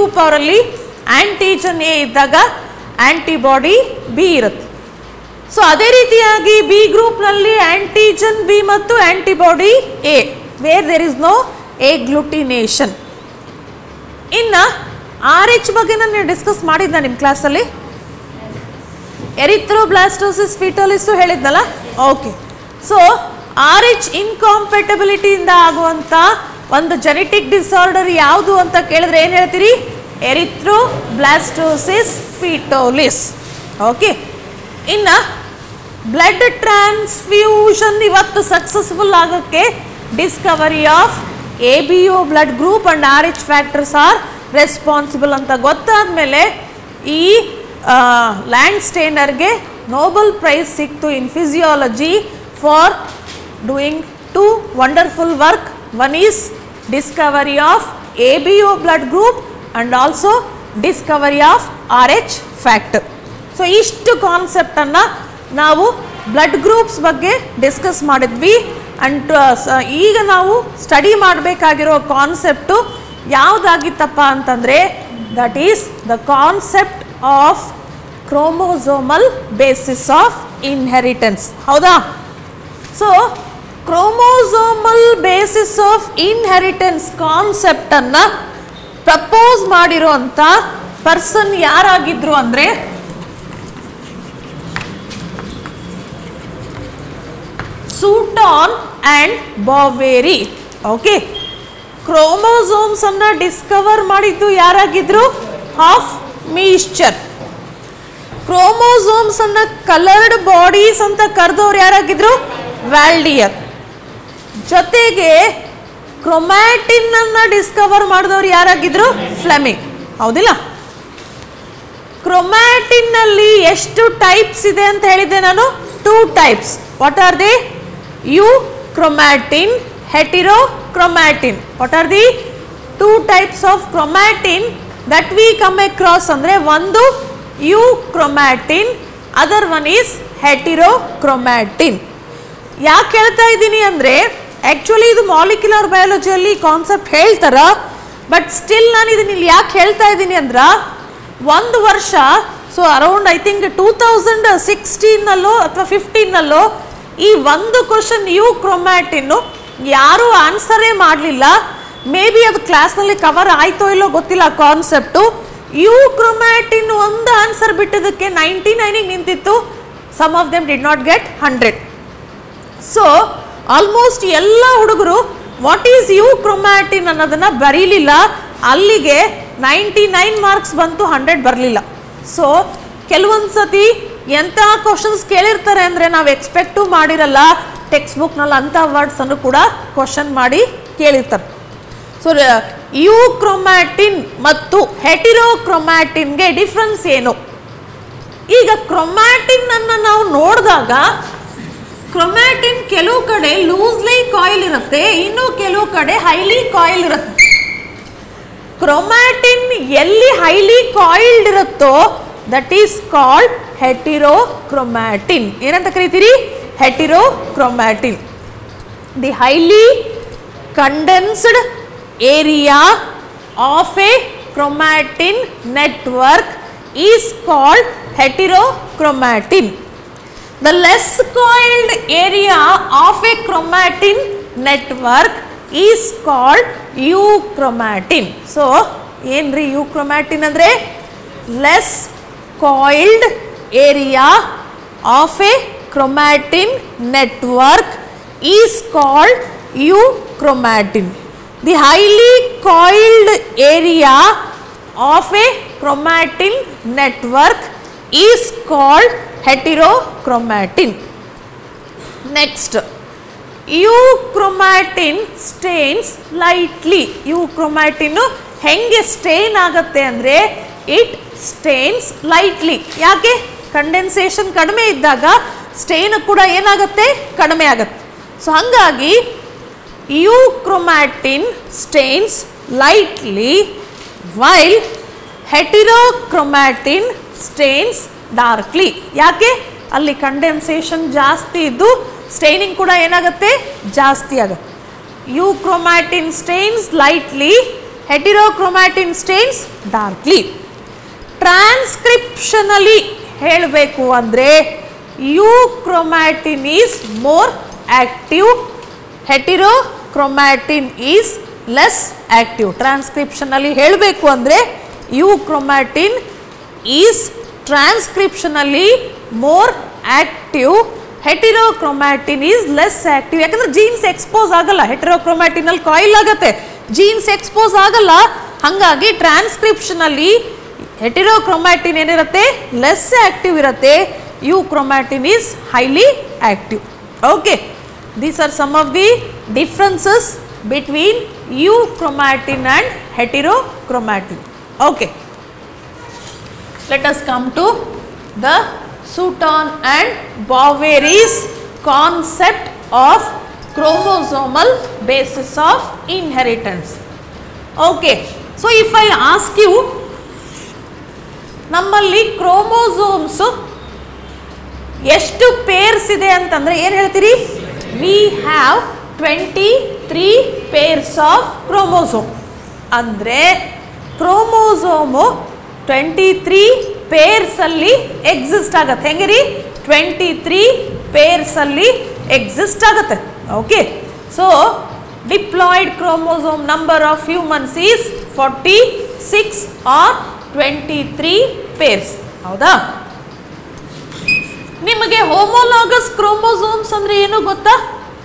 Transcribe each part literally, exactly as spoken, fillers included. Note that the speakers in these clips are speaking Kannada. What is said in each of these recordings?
ಗ್ರೂಪ್ ಅವರಲ್ಲಿ ಆಂಟಿಜನ್ ಎ ಇದ್ದಾಗ ಆಂಟಿಬಾಡಿ ಬಿ ಇರುತ್ತೆ. ಸೊ ಅದೇ ರೀತಿಯಾಗಿ ಬಿ ಗ್ರೂಪ್ನಲ್ಲಿ ಆಂಟಿಜನ್ ಬಿ ಮತ್ತು antibody A, where there is no agglutination. ಇನ್ನು ಆರ್ ಎಚ್ ಬಗ್ಗೆ ನಾನು ಡಿಸ್ಕಸ್ ಮಾಡಿದ್ನ ನಿಮ್ಮ ಕ್ಲಾಸಲ್ಲಿ, ಎರಿಥ್ರೋಬ್ಲಾಸ್ಟೋಸಿಸ್ ಫೀಟೋಲಿಸ್ ಹೇಳಿದ್ನಲ್ಲ. ಓಕೆ, ಸೊ ಆರ್ ಎಚ್ ಇನ್ಕಾಂಪೆಟಬಿಲಿಟಿಯಿಂದ ಆಗುವಂಥ ಒಂದು ಜೆನೆಟಿಕ್ ಡಿಸಾರ್ಡರ್ ಯಾವುದು ಅಂತ ಕೇಳಿದ್ರೆ ಏನು ಹೇಳ್ತೀರಿ? Erythroblastosis fetalis. ಓಕೆ, ಇನ್ನು ಬ್ಲಡ್ ಟ್ರಾನ್ಸ್ಫ್ಯೂಷನ್ ಇವತ್ತು ಸಕ್ಸಸ್ಫುಲ್ ಆಗೋಕ್ಕೆ discovery of A B O blood group and R H factors are responsible ಅಂತ ಗೊತ್ತಾದ ಮೇಲೆ ಈ ಲ್ಯಾಂಡ್ ಸ್ಟೇನರ್ಗೆ ನೋಬೆಲ್ ಪ್ರೈಸ್ ಸಿಕ್ತು in physiology for doing two wonderful work. One is discovery of A B O blood group and also discovery of R H factor. So ಇಷ್ಟು ಕಾನ್ಸೆಪ್ಟನ್ನು ನಾವು ಬ್ಲಡ್ ಗ್ರೂಪ್ಸ್ ಬಗ್ಗೆ ಡಿಸ್ಕಸ್ ಮಾಡಿದ್ವಿ. ಅಂಡ್ ಈಗ ನಾವು ಸ್ಟಡಿ ಮಾಡಬೇಕಾಗಿರೋ ಕಾನ್ಸೆಪ್ಟು ಯಾವುದಾಗಿತ್ತಪ್ಪ ಅಂತಂದರೆ that is the concept of chromosomal basis of inheritance. ಹೌದಾ? So chromosomal basis of inheritance ಕಾನ್ಸೆಪ್ಟನ್ನು ಪ್ರಪೋಸ್ ಮಾಡಿರುವಂಥ ಪರ್ಸನ್ ಯಾರಾಗಿದ್ರು ಅಂದರೆ Sutton and Boveri. Okay, chromosomes ಅನ್ನು ಡಿಸ್ಕವರ್ ಮಾಡಿದ್ದು ಯಾರಾಗಿದ್ರು? Hofmeister. ಕ್ರೋಮೋಸೋಮ್ಸ್ ಅನ್ನ ಕಲರ್ಡ್ ಬಾಡೀಸ್ ಅಂತ ಕರೆದವ್ರು ಯಾರಾಗಿದ್ರು? ವ್ಯಾಲ್ಡಿಯರ್. ಜೊತೆಗೆ ಕ್ರೊಮ್ಯಾಟಿನ್ ಅನ್ನ ಡಿಸ್ಕವರ್ ಮಾಡಿದವ್ರು ಯಾರಾಗಿದ್ರು? ಫ್ಲೆಮಿಂಗ್. ಹೌದಿಲ್ಲ? ಕ್ರೊಮ್ಯಾಟಿನ್ ನಲ್ಲಿ ಎಷ್ಟು ಟೈಪ್ಸ್ ಇದೆ ಅಂತ ಹೇಳಿದೆ ನಾನು? Two types. What are they? Euchromatin, heterochromatin. What are the two types of chromatin that we come across ಅಂದ್ರೆ ಒಂದು euchromatin, other one is heterochromatin. ಯಾಕೆ ಹೇಳ್ತಾ ಇದ್ದೀನಿ ಅಂದರೆ ಆ್ಯಕ್ಚುಲಿ ಇದು ಮಾಲಿಕ್ಯುಲರ್ ಬಯಾಲಜಿಯಲ್ಲಿ ಕಾನ್ಸೆಪ್ಟ್ ಹೇಳ್ತಾರ, ಬಟ್ ಸ್ಟಿಲ್ ನಾನು ಇದನ್ನ ಇಲ್ಲಿ ಯಾಕೆ ಹೇಳ್ತಾ ಇದ್ದೀನಿ ಅಂದ್ರೆ ಒಂದು ವರ್ಷ, so around I think two thousand ಸಿಕ್ಸ್ಟೀನಲ್ಲೋ ಅಥವಾ ಫಿಫ್ಟೀನಲ್ಲೋ ಈ ಒಂದು ಕ್ವಶನ್ ಯುಕ್ರೊಮ್ಯಾಟಿನ್ನು ಯಾರೂ ಆನ್ಸರೇ ಮಾಡಲಿಲ್ಲ. ಮೇ ಬಿ ಅದು ಕ್ಲಾಸ್ನಲ್ಲಿ ಕವರ್ ಆಯ್ತೋ ಇಲ್ಲೋ ಗೊತ್ತಿಲ್ಲ ಕಾನ್ಸೆಪ್ಟು. ಯುಕ್ರೊಮ್ಯಾಟಿನ್ ಒಂದು ಆನ್ಸರ್ ಬಿಟ್ಟಿದ್ದಕ್ಕೆ ನೈಂಟಿ ನೈನಿಗೆ ನಿಂತಿತ್ತು. Some of them did not get hundred. So almost ಎಲ್ಲ ಹುಡುಗರು ವಾಟ್ ಈಸ್ ಯುಕ್ರೊಮ್ಯಾಟಿನ್ ಅನ್ನೋದನ್ನು ಬರೀಲಿಲ್ಲ. ಅಲ್ಲಿಗೆ ನೈಂಟಿ ನೈನ್ ಮಾರ್ಕ್ಸ್ ಬಂತು, ಹಂಡ್ರೆಡ್ ಬರಲಿಲ್ಲ. ಸೊ ಕೆಲವೊಂದು ಸತಿ ಎಂಥ ಕ್ವಶನ್ಸ್ ಕೇಳಿರ್ತಾರೆ ಅಂದರೆ ನಾವು ಎಕ್ಸ್ಪೆಕ್ಟು ಮಾಡಿರಲ್ಲ. ಟೆಕ್ಸ್ಟ್ ಬುಕ್ನಲ್ಲಿ ಅಂಥ ವರ್ಡ್ಸನ್ನು ಕೂಡ ಕ್ವಶನ್ ಮಾಡಿ ಕೇಳಿರ್ತಾರೆ. ಸೊ ಯುಕ್ರೊಮ್ಯಾಟಿನ್ ಮತ್ತು ಹೆಟಿರೋಕ್ರೊಮ್ಯಾಟಿನ್ಗೆ ಡಿಫ್ರೆನ್ಸ್ ಏನು? ಈಗ ಕ್ರೊಮ್ಯಾಟಿನ್ ಅನ್ನು ನಾವು ನೋಡಿದಾಗ ಕ್ರೊಮ್ಯಾಟಿನ್ ಕೆಲವು ಕಡೆ ಲೂಸ್ಲಿ ಕಾಯಿಲ್ ಇರುತ್ತೆ, ಇನ್ನು ಕೆಲವು ಕಡೆ ಹೈಲಿ ಕಾಯಿಲ್ ಇರುತ್ತೆ. ಕ್ರೊಮ್ಯಾಟಿನ್ ಎಲ್ಲಿ ಹೈಲಿ ಕಾಯಿಲ್ಡ್ ಇರುತ್ತೋ ದಟ್ ಈಸ್ ಕಾಲ್ಡ್ ಹೆಟಿರೋಕ್ರೊಮ್ಯಾಟಿನ್. ಏನಂತ ಕರಿತೀರಿ? Heterochromatin. The highly condensed area of a chromatin network is called heterochromatin. The less coiled area of a chromatin network is called euchromatin. So ಏನ್ರಿ euchromatin ಅಂದ್ರೆ less coiled area of a chromatin network is called euchromatin. The highly coiled area of a chromatin network is called heterochromatin. Next, euchromatin stains lightly. euchromatin ಹೆಂಗೆ ಸ್ಟೇನ್ ಆಗುತ್ತೆ ಅಂದರೆ ಇಟ್ ಸ್ಟೇನ್ಸ್ ಲೈಟ್ಲಿ. ಯಾಕೆ? ಕಂಡೆನ್ಸೇಷನ್ ಕಡಿಮೆ ಇದ್ದಾಗ ಸ್ಟೇನ್ ಕೂಡ ಏನಾಗುತ್ತೆ? ಕಡಿಮೆ ಆಗುತ್ತೆ. ಸೊ ಹಾಗಾಗಿ euchromatin stains lightly while heterochromatin stains darkly. ಯಾಕೆ? ಅಲ್ಲಿ ಕಂಡೆನ್ಸೇಷನ್ ಜಾಸ್ತಿ ಇದ್ದು ಸ್ಟೇನಿಂಗ್ ಕೂಡ ಏನಾಗುತ್ತೆ? ಜಾಸ್ತಿ ಆಗುತ್ತೆ. euchromatin stains lightly heterochromatin stains darkly. Transcriptionally ಹೇಳಬೇಕು ಅಂದರೆ euchromatin is more active, heterochromatin is less active. Transcriptionally ಹೇಳಬೇಕು ಅಂದರೆ euchromatin is transcriptionally more active, heterochromatin is less active. ಯಾಕಂದ್ರೆ ಜೀನ್ಸ್ ಎಕ್ಸ್ಪೋಸ್ ಆಗಲ್ಲ, ಹೆಟಿರೋಕ್ರೊಮ್ಯಾಟಿನ್ ಅಲ್ಲಿ ಕಾಯಿಲ್ ಆಗುತ್ತೆ, ಜೀನ್ಸ್ ಎಕ್ಸ್ಪೋಸ್ ಆಗಲ್ಲ. ಹಾಗಾಗಿ ಟ್ರಾನ್ಸ್ಕ್ರಿಪ್ಷನಲ್ಲಿ ಹೆಟಿರೋಕ್ರೊಮ್ಯಾಟಿನ್ ಏನಿರುತ್ತೆ ಲೆಸ್ ಆಕ್ಟಿವ್ ಇರುತ್ತೆ, euchromatin is highly active. Okay, these are some of the differences between euchromatin and heterochromatin. Okay, let us come to the Sutton and Boveri's concept of chromosomal basis of inheritance. Okay, so if I ask you, ನಮ್ಮಲ್ಲಿ ಕ್ರೋಮೋಸೋಮ್ಸ್ ಎಷ್ಟು ಪೇರ್ಸ್ ಇದೆ ಅಂತಂದ್ರೆ ಏನು ಹೇಳ್ತೀರಿ? We have twenty three pairs of chromosome. ಅಂದರೆ ಕ್ರೋಮೋಸೋಮು ಟ್ವೆಂಟಿ ತ್ರೀ ಪೇರ್ಸ್ ಅಲ್ಲಿ ಎಕ್ಸಿಸ್ಟ್ ಆಗತ್ತೆ. ಹೆಂಗೆ ರೀ? ಟ್ವೆಂಟಿ ತ್ರೀ ಪೇರ್ಸ್ ಅಲ್ಲಿ ಎಕ್ಸಿಸ್ಟ್ ಆಗುತ್ತೆ. Okay, so diploid chromosome number of humans is forty six or twenty three pairs. ಹೌದಾ? ನಿಮಗೆ ಹೋಮೋಲಾಗಸ್ ಕ್ರೋಮೋಸೋಮ್ಸ್ ಅಂದ್ರೆ ಏನು ಗೊತ್ತಾ?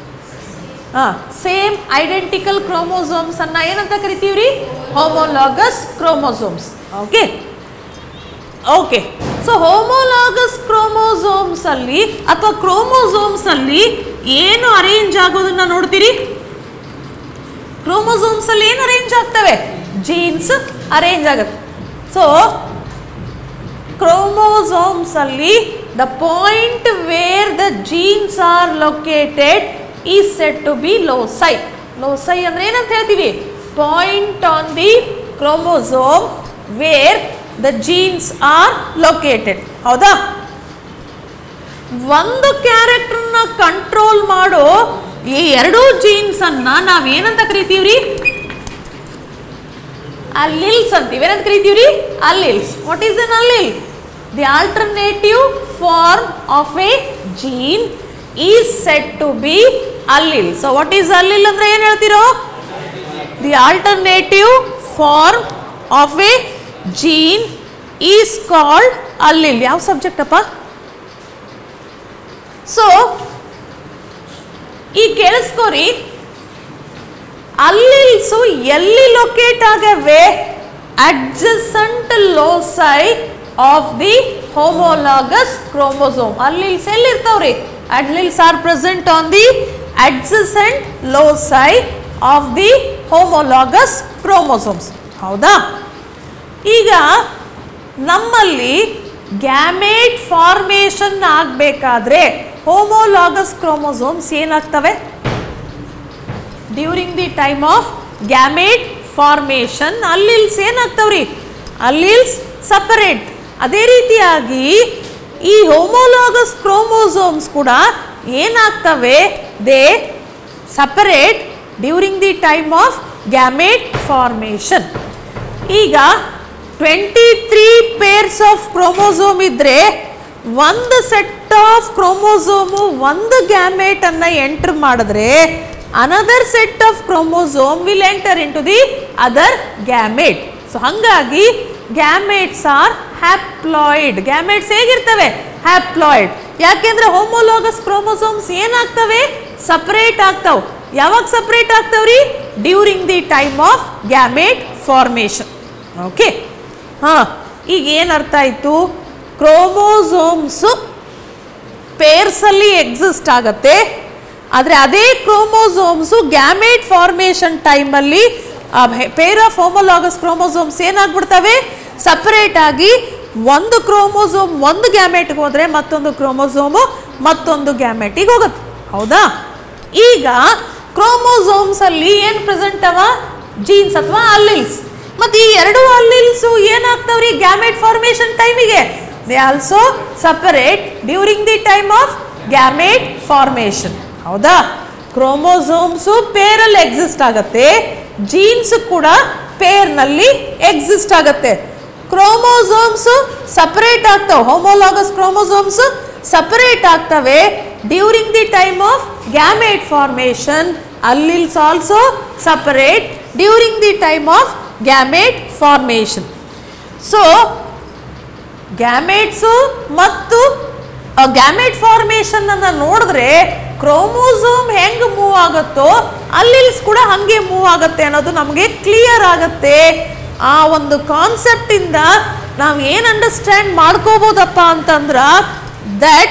ಸೇಮ್ ಐಡೆಂಟಿಕಲ್ ಕ್ರೋಮೋಸೋಮ್ಸ್ ಅನ್ನ ಏನಂತ ಕರಿತೀವ್ರಿ? Homologous chromosomes. Okay okay so homologous chromosomes ಅಲ್ಲಿ ಅಥವಾ ಕ್ರೋಮೋಸೋಮ್ಸ್ ಅಲ್ಲಿ ಏನು ಅರೇಂಜ್ ಆಗೋದನ್ನ ನೋಡ್ತೀರಿ? ಕ್ರೋಮೋಸೋಮ್ಸ್ ಅಲ್ಲಿ ಏನು ಅರೇಂಜ್ ಆಗ್ತವೆ? ಜೀನ್ಸ್ ಅರೇಂಜ್ ಆಗುತ್ತೆ. ಸೊ ಕ್ರೋಮೋಸೋಮ್ಸ್ ಅಲ್ಲಿ the point where the genes are located is said to be loci. Loci ಅಂದ್ರೆ ಏನಂತ ಹೇಳ್ತೀವಿ? Point on the chromosome where the genes are located. ಹೌದಾ? ಒಂದು ಕ್ಯಾರೆಕ್ಟರ್ನ ಕಂಟ್ರೋಲ್ ಮಾಡೋ ಈ ಎರಡೂ ಜೀನ್ಸ್ ಅನ್ನ ನಾವೇನಂತ ಕರಿತೀವ್ರಿ? ಅಲ್ಲಿಲ್ಸ್ ಅಂತೀವಿ. ಏನಂತ ಕರಿತೀವ್ರಿ? Alleles. What is an allele? The alternative form of a gene is said to be allele. So what is allele ಅಂದ್ರೆ ಏನ್ ಹೇಳ್ತಿರೋ? The alternative form of a gene is called allele. ಯಾವ ಸಬ್ಜೆಕ್ಟ್ ಅಪ್ಪ? ಸೊ ಈ ಕೇಳಿಸ್ಕೋರಿ, ಅಲ್ಲಿಲ್ಸು ಎಲ್ಲಿ ಲೊಕೇಟ್ ಆಗವೆ? Adjacent loci of the homologous chromosome. Alleles ಎಲ್ಲಿ ಇರ್ತಾವ್ರಿ? Alleles are present on the adjacent loci of the homologous chromosomes. ಹೌದಾ? ಈಗ ನಮ್ಮಲ್ಲಿ ಗ್ಯಾಮೇಟ್ ಫಾರ್ಮೇಷನ್ ಆಗಬೇಕಾದ್ರೆ ಹೋಮೋಲಾಗಸ್ ಕ್ರೋಮೋಸೋಮ್ಸ್ ಏನಾಗ್ತವೆ? During the time of gamete formation alleles ಏನಾಗ್ತವ್ರಿ? Alleles separate. ಅದೇ ರೀತಿಯಾಗಿ ಈ ಹೋಮೋಲಾಗಸ್ ಕ್ರೋಮೋಸೋಮ್ಸ್ ಕೂಡ ಏನಾಗ್ತವೆ? They separate during the time of gamete formation. ಈಗ twenty three pairs of chromosome ಇದ್ರೆ ಒಂದು ಸೆಟ್ ಆಫ್ ಕ್ರೋಮೋಸೋಮು ಒಂದು ಗ್ಯಾಮೇಟ್ ಅನ್ನ ಎಂಟರ್ ಮಾಡಿದ್ರೆ another set of chromosome will enter into the other gamete. So ಹಂಗಾಗಿ ಗ್ಯಾಮೇಟ್ಸ್ ಆರ್ ಹ್ಯಾಪ್ಲಾಯ್ಡ್. ಗ್ಯಾಮೇಟ್ಸ್ ಹೇಗಿರ್ತವೆ? ಹ್ಯಾಪ್ಲಾಯ್ಡ್. ಯಾಕೆಂದ್ರೆ ಹೋಮೋಲಾಗಸ್ ಕ್ರೋಮೋಸೋಮ್ಸ್ ಏನಾಗ್ತವೆ? ಸಪರೇಟ್ ಆಗ್ತಾವ್. ಯಾವಾಗ ಸಪರೇಟ್ ಆಗ್ತಾವ್ರಿ? During the time of gamete formation. Okay, ಹಾ, ಈಗ ಏನು ಅರ್ಥ ಆಯ್ತು? ಕ್ರೋಮೋಸೋಮ್ಸ್ ಪೇರ್ಸ್ ಅಲ್ಲಿ ಎಕ್ಸಿಸ್ಟ್ ಆಗತ್ತೆ, ಆದರೆ ಅದೇ ಕ್ರೋಮೋಸೋಮ್ಸ್ ಗ್ಯಾಮೇಟ್ ಫಾರ್ಮೇಷನ್ ಟೈಮಲ್ಲಿ ಪೇರ್ ಆಫ್ ಹೋಮೋಲಾಗಸ್ ಕ್ರೋಮೋಸೋಮ್ಸ್ ಏನಾಗ್ಬಿಡ್ತವೆ? ಸಪರೇಟ್ ಆಗಿ ಒಂದು ಕ್ರೋಮೋಸೋಮ್ ಒಂದು ಗ್ಯಾಮೆಟ್ಗೆ ಹೋದ್ರೆ ಮತ್ತೊಂದು ಕ್ರೋಮೋಸೋಮು ಮತ್ತೊಂದು ಗ್ಯಾಮೆಟಿಗೆ ಹೋಗುತ್ತೆ. ಹೌದಾ? ಈಗ ಕ್ರೋಮೋಸೋಮ್ಸ್ ಅಲ್ಲಿ ಏನು ಪ್ರೆಸೆಂಟ್ ಅವ? ಜೀನ್ಸ್ ಅಥವಾ ಅಲ್ಲಿಲ್ಸ್. ಮತ್ತೆ ಈ ಎರಡು ಅಲ್ಲಿಲ್ಸು ಏನಾಗ್ತಾವ್ರಿ ಗ್ಯಾಮೆಟ್ ಫಾರ್ಮೇಷನ್ ಟೈಮಿಗೆ? They also separate during the time of gamete formation. ಹೌದಾ? ಕ್ರೋಮೋಸೋಮ್ಸು ಪೇರಲ್ಲಿ ಎಕ್ಸಿಸ್ಟ್ ಆಗತ್ತೆ, ಜೀನ್ಸ್ ಕೂಡ ಪೇರ್ ನಲ್ಲಿ ಎಕ್ಸಿಸ್ಟ್ ಆಗುತ್ತೆ. ಕ್ರೋಮೋಸೋಮ್ಸ್ ಸಪರೇಟ್ ಆಗ್ತವೆ, ಹೋಮೋಲಾಗಸ್ ಕ್ರೋಮೋಸೋಮ್ಸ್ ಸಪರೇಟ್ ಆಗ್ತವೆ during the time of gamete formation. Alleles also separate during the time of gamete formation. So gametes ಮತ್ತು ಗ್ಯಾಮೇಟ್ ಫಾರ್ಮೇಶನ್ ಅನ್ನ ನೋಡಿದ್ರೆ ಕ್ರೋಮೋಸೋಮ್ ಹೆಂಗ್ ಮೂವ್ ಆಗುತ್ತೋ ಅಲ್ಲಿಲ್ಸ್ ಕೂಡ ಹಂಗೆ ಮೂವ್ ಆಗುತ್ತೆ ಅನ್ನೋದು ನಮಗೆ ಕ್ಲಿಯರ್ ಆಗುತ್ತೆ. ಆ ಒಂದು ಕಾನ್ಸೆಪ್ಟ್ ಇಂದ ನಾವು ಏನ್ ಅಂಡರ್ಸ್ಟ್ಯಾಂಡ್ ಮಾಡ್ಕೋಬಹುದಪ್ಪ ಅಂತಂದ್ರ that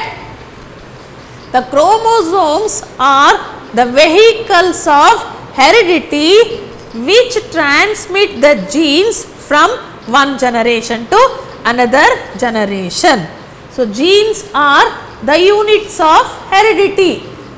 the chromosomes are the vehicles of heredity which transmit the genes from one generation to another generation. So genes are the units of heredity.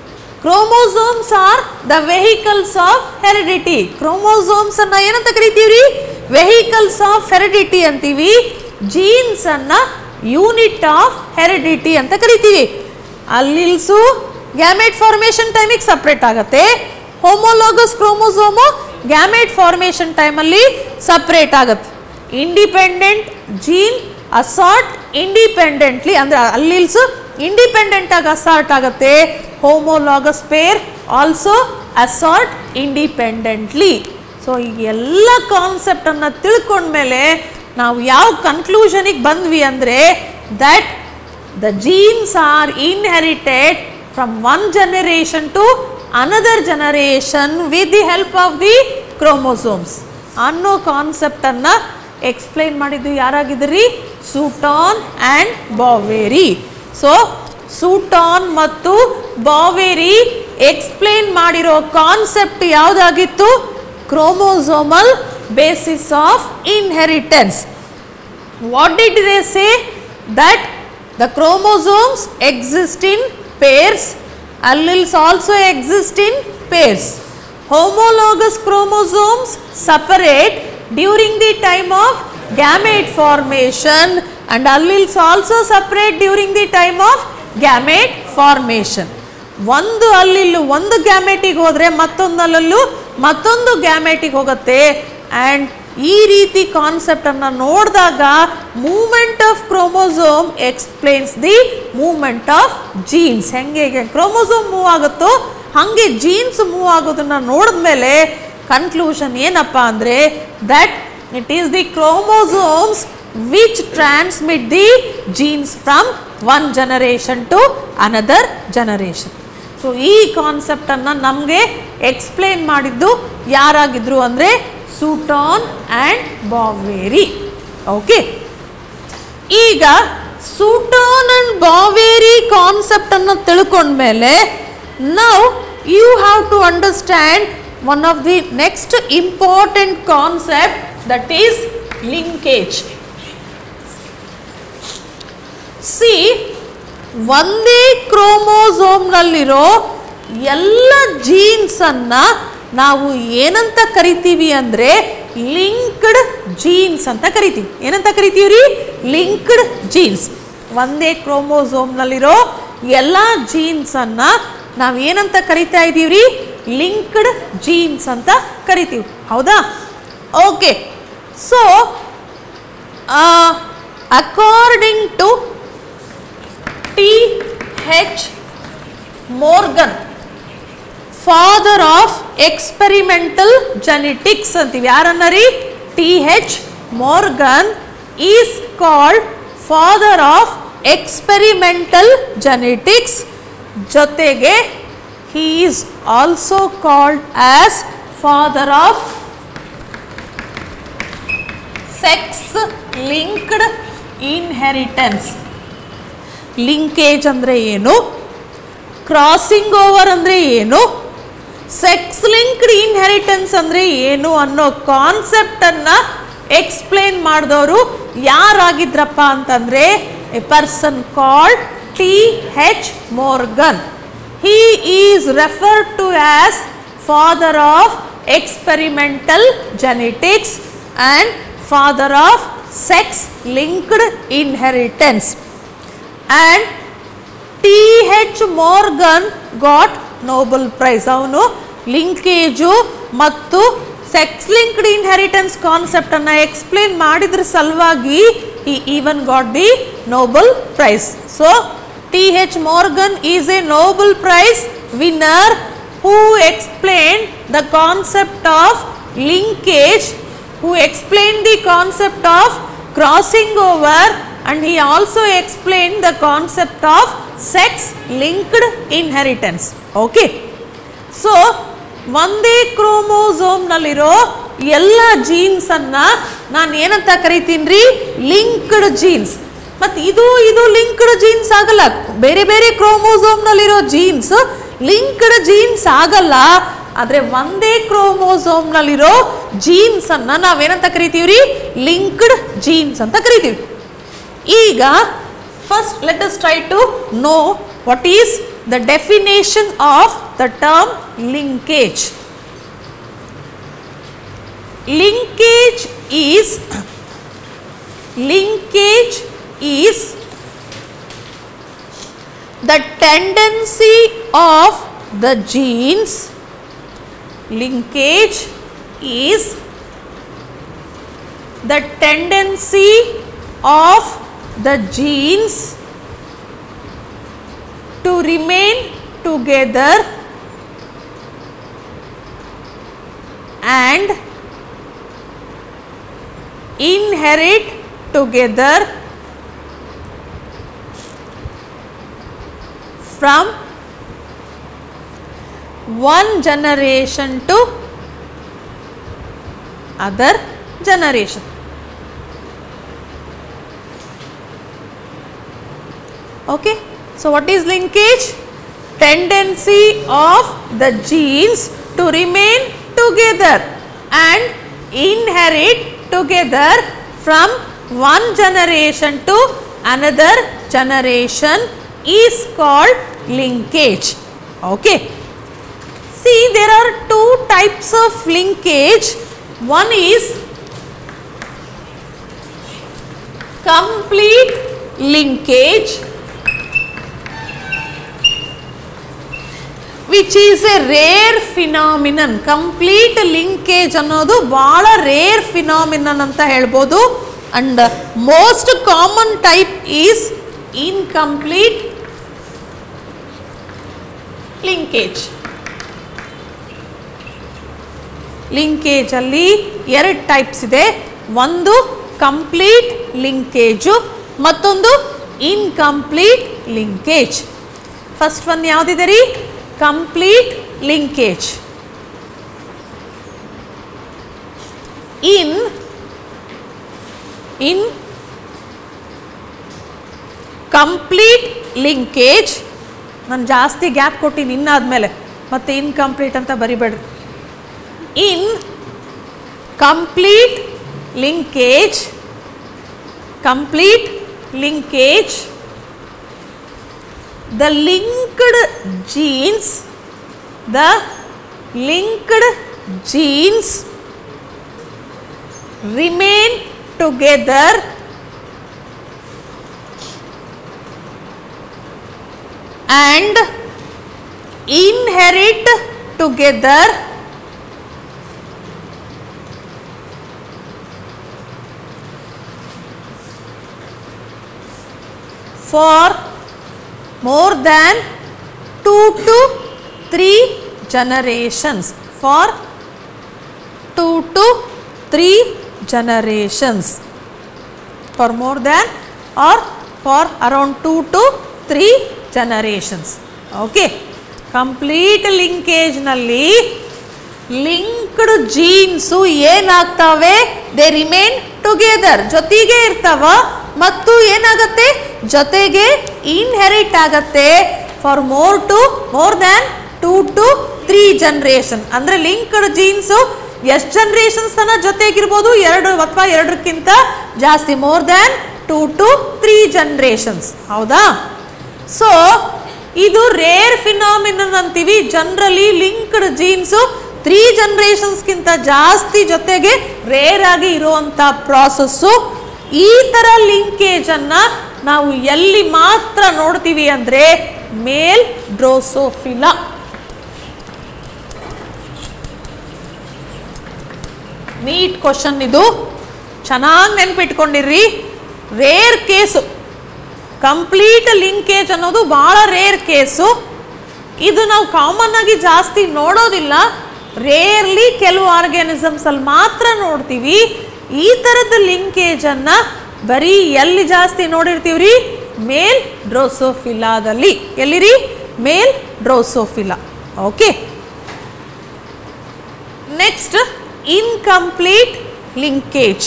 Chromosomes are the vehicles of heredity. Chromosomes anna ಏನಂತ ಕರೀತೀವಿ? Vehicles of heredity ಅಂತೀವಿ. Genes ಅನ್ನ unit of heredity ಅಂತ ಕರೀತೀವಿ. Alleles gamete formation time ಗೆ separate ಆಗುತ್ತೆ. Homologous chromosome gamete formation time ಅಲ್ಲಿ separate ಆಗುತ್ತೆ. ಇಂಡಿಪೆಂಡೆಂಟ್ ಜೀನ್ ಅಸಾರ್ಟ್ ಇಂಡಿಪೆಂಡೆಂಟ್ಲಿ ಅಂದ್ರೆ ಅಲ್ಲಿಲ್ಸ್ ಇಂಡಿಪೆಂಡೆಂಟ್ ಆಗಿ ಅಸಾರ್ಟ್ ಆಗುತ್ತೆ. Homologous pair also assort independently. So ಈ ಎಲ್ಲ ಕಾನ್ಸೆಪ್ಟ್ ಅನ್ನ ತಿಳ್ಕೊಂಡ್ಮೇಲೆ ನಾವು ಯಾವ ಕನ್ಕ್ಲೂಷನಿಗೆ ಬಂದ್ವಿ ಅಂದ್ರೆ that the genes are inherited from one generation to another generation with the help of the chromosomes ಅನ್ನೋ ಕಾನ್ಸೆಪ್ಟ್ ಅನ್ನ ಎಕ್ಸ್ಪ್ಲೈನ್ ಮಾಡಿದ್ದು ಯಾರಾಗಿದ್ರಿ? Sutton and Boveri. So Sutton ಮತ್ತು ಬಾವೆರಿ ಎಕ್ಸ್ಪ್ಲೈನ್ ಮಾಡಿರೋ ಕಾನ್ಸೆಪ್ಟ್ ಯಾವುದಾಗಿತ್ತು? Chromosomal basis of inheritance. What did they say? That the chromosomes exist in pairs, alleles also exist in pairs. Homologous chromosomes separate during the time of gamete formation and alleles also separate during the time of gamete formation. ಒಂದು ಅಲ್ಲಿಲು ಒಂದು ಗ್ಯಾಮೆಟಿಗೆ ಹೋದ್ರೆ ಮತ್ತೊಂದಲ್ಲೂ ಮತ್ತೊಂದು ಗ್ಯಾಮೆಟಿಗೆ ಹೋಗುತ್ತೆ. ಆ್ಯಂಡ್ ಈ ರೀತಿ ಕಾನ್ಸೆಪ್ಟ್ ಅನ್ನು ನೋಡಿದಾಗ movement of chromosome explains the movement of genes. ಹೆಂಗೆ ಕ್ರೋಮೋಸೋಮ್ ಮೂವ್ ಆಗುತ್ತೋ ಹಾಗೆ ಜೀನ್ಸ್ ಮೂವ್ ಆಗೋದನ್ನ ನೋಡಿದ್ಮೇಲೆ ಕನ್ಕ್ಲೂಷನ್ ಏನಪ್ಪ ಅಂದರೆ that it is the chromosomes which transmit the genes from one generation to another generation. So ಈ ಕಾನ್ಸೆಪ್ಟನ್ನು ನಮಗೆ ಎಕ್ಸ್ಪ್ಲೇನ್ ಮಾಡಿದ್ದು ಯಾರಾಗಿದ್ರು ಅಂದರೆ ಸೂಟಾನ್ ಆ್ಯಂಡ್ ಬಾವೆರಿ. ಓಕೆ, ಈಗ ಸೂಟಾನ್ ಆ್ಯಂಡ್ ಬಾವೆರಿ ಕಾನ್ಸೆಪ್ಟನ್ನು ತಿಳ್ಕೊಂಡ್ಮೇಲೆ now you have to understand one of the next important concept, that is linkage. See, ಒಂದೇ ಕ್ರೋಮೋಸೋಮ್ ನಲ್ಲಿರೋ ಎಲ್ಲ ಜೀನ್ಸ್ ಅನ್ನ ನಾವು ಏನಂತ ಕರಿತೀವಿ ಅಂದ್ರೆ ಲಿಂಕ್ಡ್ ಜೀನ್ಸ್ ಅಂತ ಕರಿತೀವಿ. ಏನಂತ ಕರಿತೀವಿ ರೀ? Linked jeans. ಒಂದೇ ಕ್ರೋಮೋಸೋಮ್ ನಲ್ಲಿರೋ ಎಲ್ಲ ಜೀನ್ಸ್ ಅನ್ನ ನಾವು ಏನಂತ ಕರಿತಾ ಇದ್ದೀವ್ರಿ? ಲಿಂಕ್ಡ್ ಜೀನ್ಸ್ ಅಂತ ಕರಿತೀವಿ. ಹೌದಾ? Okay. So according to T H Morgan, father of experimental genetics ಅಂತೀವಿ. ಯಾರನ್ನ ರೀ? T H Morgan is called father of experimental genetics. ಜೊತೆಗೆ he is also called as father of sex linked inheritance. Linkage ಅಂದರೆ ಏನು, ಕ್ರಾಸಿಂಗ್ ಓವರ್ ಅಂದರೆ ಏನು, ಸೆಕ್ಸ್ ಲಿಂಕ್ಡ್ ಇನ್ಹೆರಿಟೆನ್ಸ್ ಅಂದರೆ ಏನು ಅನ್ನೋ ಕಾನ್ಸೆಪ್ಟನ್ನು ಎಕ್ಸ್ಪ್ಲೇನ್ ಮಾಡಿದವರು ಯಾರಾಗಿದ್ರಪ್ಪ ಅಂತಂದರೆ a person called T H Morgan. He is referred to as father of experimental genetics and father of sex linked inheritance. And T H Morgan got Nobel Prize. ಅವನು ಲಿಂಕೇಜು ಮತ್ತು ಸೆಕ್ಸ್ ಲಿಂಕ್ಡ್ ಇನ್ಹೆರಿಟೆನ್ಸ್ ಕಾನ್ಸೆಪ್ಟ್ ಅನ್ನ ಎಕ್ಸ್ಪ್ಲೇನ್ ಮಾಡಿದ್ರ ಸಲುವಾಗಿ he even got the Nobel Prize. So T H Morgan is a Nobel Prize winner who explained the concept of linkage, who explained the concept of crossing over, and he also explained the concept of sex linked inheritance. Okay, so ಒಂದೇ ಕ್ರೋಮೋಸೋಮ್ ನಲ್ಲಿರೋ ಎಲ್ಲ ಜೀನ್ಸ್ ಅನ್ನ ನಾನು ಏನಂತ ಕರಿತೀನಿ ರೀ, ಲಿಂಕ್ಡ್ ಜೀನ್ಸ್. ಮತ್ತೆ ಇದು ಇದು ಲಿಂಕ್ಡ್ ಜೀನ್ಸ್ ಆಗಲ್ಲ, ಬೇರೆ ಬೇರೆ ಕ್ರೋಮೋಸೋಮ್ ನಲ್ಲಿರೋ ಜೀನ್ಸ್ ಲಿಂಕ್ಡ್ ಜೀನ್ಸ್ ಆಗಲ್ಲ. ಆದ್ರೆ ಒಂದೇ ಕ್ರೋಮೋಸೋಮ್ ನಲ್ಲಿರೋ ಜೀನ್ಸ್ ಅನ್ನ ನಾವೇನಂತ ಕರಿತೀವಿ ರೀ, ಲಿಂಕ್ಡ್ ಜೀನ್ಸ್ ಅಂತ ಕರಿತೀವಿ. ಈಗ first let us try to know what is the definition of the term linkage. Linkage is linkage is the tendency of the genes. Linkage is the tendency of the genes to remain together and inherit together from one generation to other generation. Okay, so what is linkage? Tendency of the genes to remain together and inherit together from one generation to another generation is called linkage. Okay, see, there are two types of linkage. One is complete linkage, which is a rare phenomenon. Complete linkage ಅನ್ನೋದು ಬಹಳ ರೇರ್ ಫಿನಾಮಿನನ್ ಅಂತ ಹೇಳ್ಬೋದು. And most common type is incomplete linkage. Linkage ಅಲ್ಲಿ ಎರಡು ಟೈಪ್ಸ್ ಇದೆ. ಒಂದು ಕಂಪ್ಲೀಟ್ ಲಿಂಕೇಜು, ಮತ್ತೊಂದು ಇನ್ಕಂಪ್ಲೀಟ್ ಲಿಂಕೇಜ್. ಫಸ್ಟ್ ಒನ್ ಯಾವುದಿದೆ ರೀ? Complete linkage. In in complete linkage, ನಾನು ಜಾಸ್ತಿ ಗ್ಯಾಪ್ ಕೊಟ್ಟಿನಿ ಇನ್ನಾದ್ಮೇಲೆ, ಮತ್ತೆ ಇನ್ಕಂಪ್ಲೀಟ್ ಅಂತ ಬರಿಬೇಡ್ರಿ. In complete linkage, complete linkage, the linked genes, the linked genes remain together and inherit together for more than two to three generations. For two to three generations. For more than or for around two to three generations. Okay. Complete linkage nalli linked genes ಏನಾಗ್ತವೆ? They remain together. ಜೊತೆಗೆ ಇರ್ತಾವ ಮತ್ತು ಏನಾಗತ್ತೆ? ಜೊತೆಗೆ ಇನ್ಹೆರಿಟ್ ಆಗತ್ತೆ for more to more than two to three generation. ಅಂದ್ರೆ ಲಿಂಕ್ಡ್ ಜೀನ್ಸ್ ಎಷ್ಟು ಜನರೇಷನ್ಸ್ ತನ ಜೊತೆಗಿರ್ಬೋದು? ಎರಡು ಅಥವಾ ಎರಡಕ್ಕಿಂತ ಜಾಸ್ತಿ, more than two to three generations. ಹೌದಾ? ಸೊ ಇದು ರೇರ್ ಫಿನಾಮಿನನ್ ಅಂತೀವಿ. ಜನರಲಿ ಲಿಂಕ್ಡ್ ಜೀನ್ಸ್ ತ್ರೀ ಜನರೇಷನ್ಸ್ಗಿಂತ ಜಾಸ್ತಿ ಜೊತೆಗೆ ರೇರ್ ಆಗಿ ಇರುವಂತ ಪ್ರಾಸೆಸ್ಸು. ಈ ತರ ಲಿಂಕೇಜ್ ಅನ್ನ ನಾವು ಎಲ್ಲಿ ಮಾತ್ರ ನೋಡ್ತೀವಿ ಅಂದ್ರೆ ಮೇಲ್ ಡ್ರೋಸೋಫಿಲಾ. ನೀಟ್ ಕ್ವಶನ್ ಇದು, ಚೆನ್ನಾಗಿ ನೆನ್ಪಿಟ್ಕೊಂಡಿರ್ರಿ. ರೇರ್ ಕೇಸು, ಕಂಪ್ಲೀಟ್ ಲಿಂಕೇಜ್ ಅನ್ನೋದು ಬಹಳ ರೇರ್ ಕೇಸು. ಇದು ನಾವು ಕಾಮನ್ ಆಗಿ ಜಾಸ್ತಿ ನೋಡೋದಿಲ್ಲ, ರೇರ್ಲಿ ಕೆಲವು ಆರ್ಗ್ಯಾನಿಸಮ್ಸ್ ಅಲ್ಲಿ ಮಾತ್ರ ನೋಡ್ತೀವಿ. ಈ ಥರದ ಲಿಂಕೇಜ್ ಅನ್ನ ಬರೀ ಎಲ್ಲಿ ಜಾಸ್ತಿ ನೋಡಿರ್ತೀವ್ರಿ? ಮೇಲ್ ಡ್ರೋಸೋಫಿಲಾದಲ್ಲಿ. ಎಲ್ಲಿರಿ? Male Drosophila. Okay, next incomplete linkage.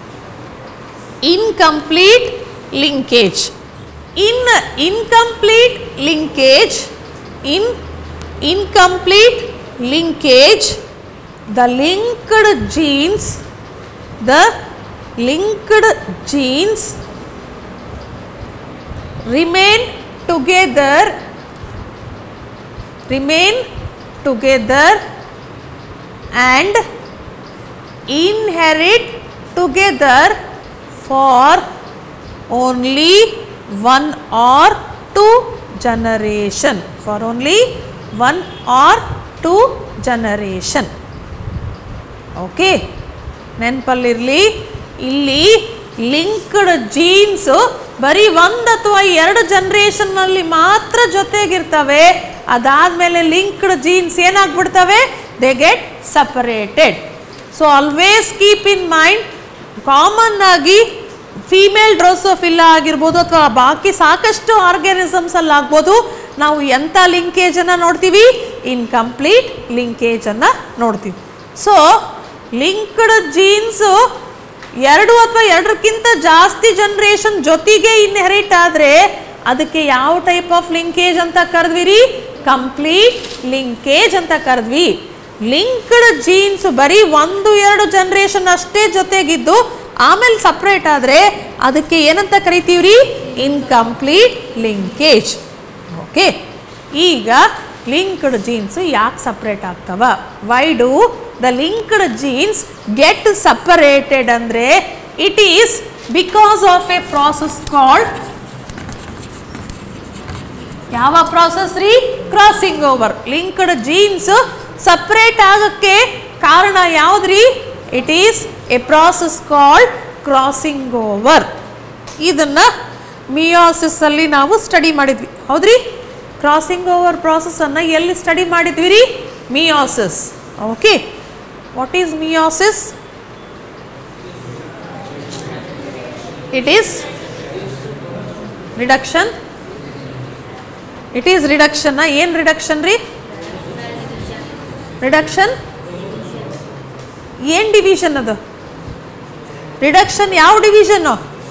Incomplete linkage. In incomplete linkage in incomplete linkage, the linked genes the linked genes remain together remain together and inherit together for only one or two generation for only one or two generation. Okay, ನೆನಪಲ್ಲಿರಲಿ, ಇಲ್ಲಿ ಲಿಂಕ್ಡ್ ಜೀನ್ಸ್ ಬರೀ ಒಂದು ಅಥವಾ ಎರಡು ಜನರೇಷನ್ನಲ್ಲಿ ಮಾತ್ರ ಜೊತೆಗಿರ್ತವೆ. ಅದಾದಮೇಲೆ ಲಿಂಕ್ಡ್ ಜೀನ್ಸ್ ಏನಾಗ್ಬಿಡ್ತವೆ? They get separated. So always keep in mind, common ಆಗಿ ಫೀಮೇಲ್ ಡ್ರೋಸೋಫಿಲಾ ಆಗಿರ್ಬೋದು ಅಥವಾ ಬಾಕಿ ಸಾಕಷ್ಟು ಆರ್ಗ್ಯಾನಿಸಮ್ಸ್ ಅಲ್ಲಿ ಆಗ್ಬೋದು, ನಾವು ಎಂಥ ಲಿಂಕೇಜ್ ಅನ್ನ ನೋಡ್ತೀವಿ? ಇನ್ಕಂಪ್ಲೀಟ್ ಲಿಂಕೇಜ್ ಅನ್ನ ನೋಡ್ತೀವಿ. ಸೊ ಲಿಂಕ್ಡ್ ಜೀನ್ಸ್ ಎರಡು ಅಥವಾ ಎರಡಕ್ಕಿಂತ ಜಾಸ್ತಿ ಜನರೇಷನ್ ಜೊತೆಗೆ ಇನ್ಹೆರಿಟ್ ಆದ್ರೆ ಅದಕ್ಕೆ ಯಾವ ಟೈಪ್ ಆಫ್ ಲಿಂಕೇಜ್ ಅಂತ ಕರೆದ್ವಿ? ಕಂಪ್ಲೀಟ್ ಲಿಂಕೇಜ್ ಅಂತ ಕರೆದ್ವಿ. ಲಿಂಕ್ಡ್ ಜೀನ್ಸ್ ಬರೀ ಒಂದು ಎರಡು ಜನರೇಷನ್ ಅಷ್ಟೇ ಜೊತೆಗಿದ್ದು ಆಮೇಲೆ ಸಪ್ರೇಟ್ ಆದ್ರೆ ಅದಕ್ಕೆ ಏನಂತ ಕರಿತೀವ್ರಿ? Incomplete linkage. ಓಕೆ, ಈಗ ಲಿಂಕ್ಡ್ ಜೀನ್ಸ್ ಯಾಕೆ ಸಪ್ರೇಟ್ ಆಗ್ತವ? Why do the linked genes get separated ಅಂದ್ರೆ it is because of a process called, ಯಾವ ಪ್ರಾಸೆಸ್ ರೀ? Crossing over. Linked genes separate ಆಗಕ್ಕೆ ಕಾರಣ ಯಾವ್ದ್ರಿ? It is a process called crossing over. ಇದನ್ನ ಮಿಯೋಸಿಸ್ ಅಲ್ಲಿ ನಾವು ಸ್ಟಡಿ ಮಾಡಿದ್ವಿ, ಹೌದ್ರಿ? ಕ್ರಾಸಿಂಗ್ ಓವರ್ ಪ್ರಾಸೆಸ್ ಅನ್ನ ಎಲ್ಲಿ ಸ್ಟಡಿ ಮಾಡಿದ್ವಿ ರೀ? Meiosis. Okay, what is meiosis? It is reduction. It is reduction. ಏನ್ ರಿಡಕ್ಷನ್ ರೀ? ರಿಡಕ್ಷನ್ ಏನ್ ಡಿವಿಷನ್ ಅದು? ರಿಡಕ್ಷನ್ ಯಾವ ಡಿವಿಷನ್?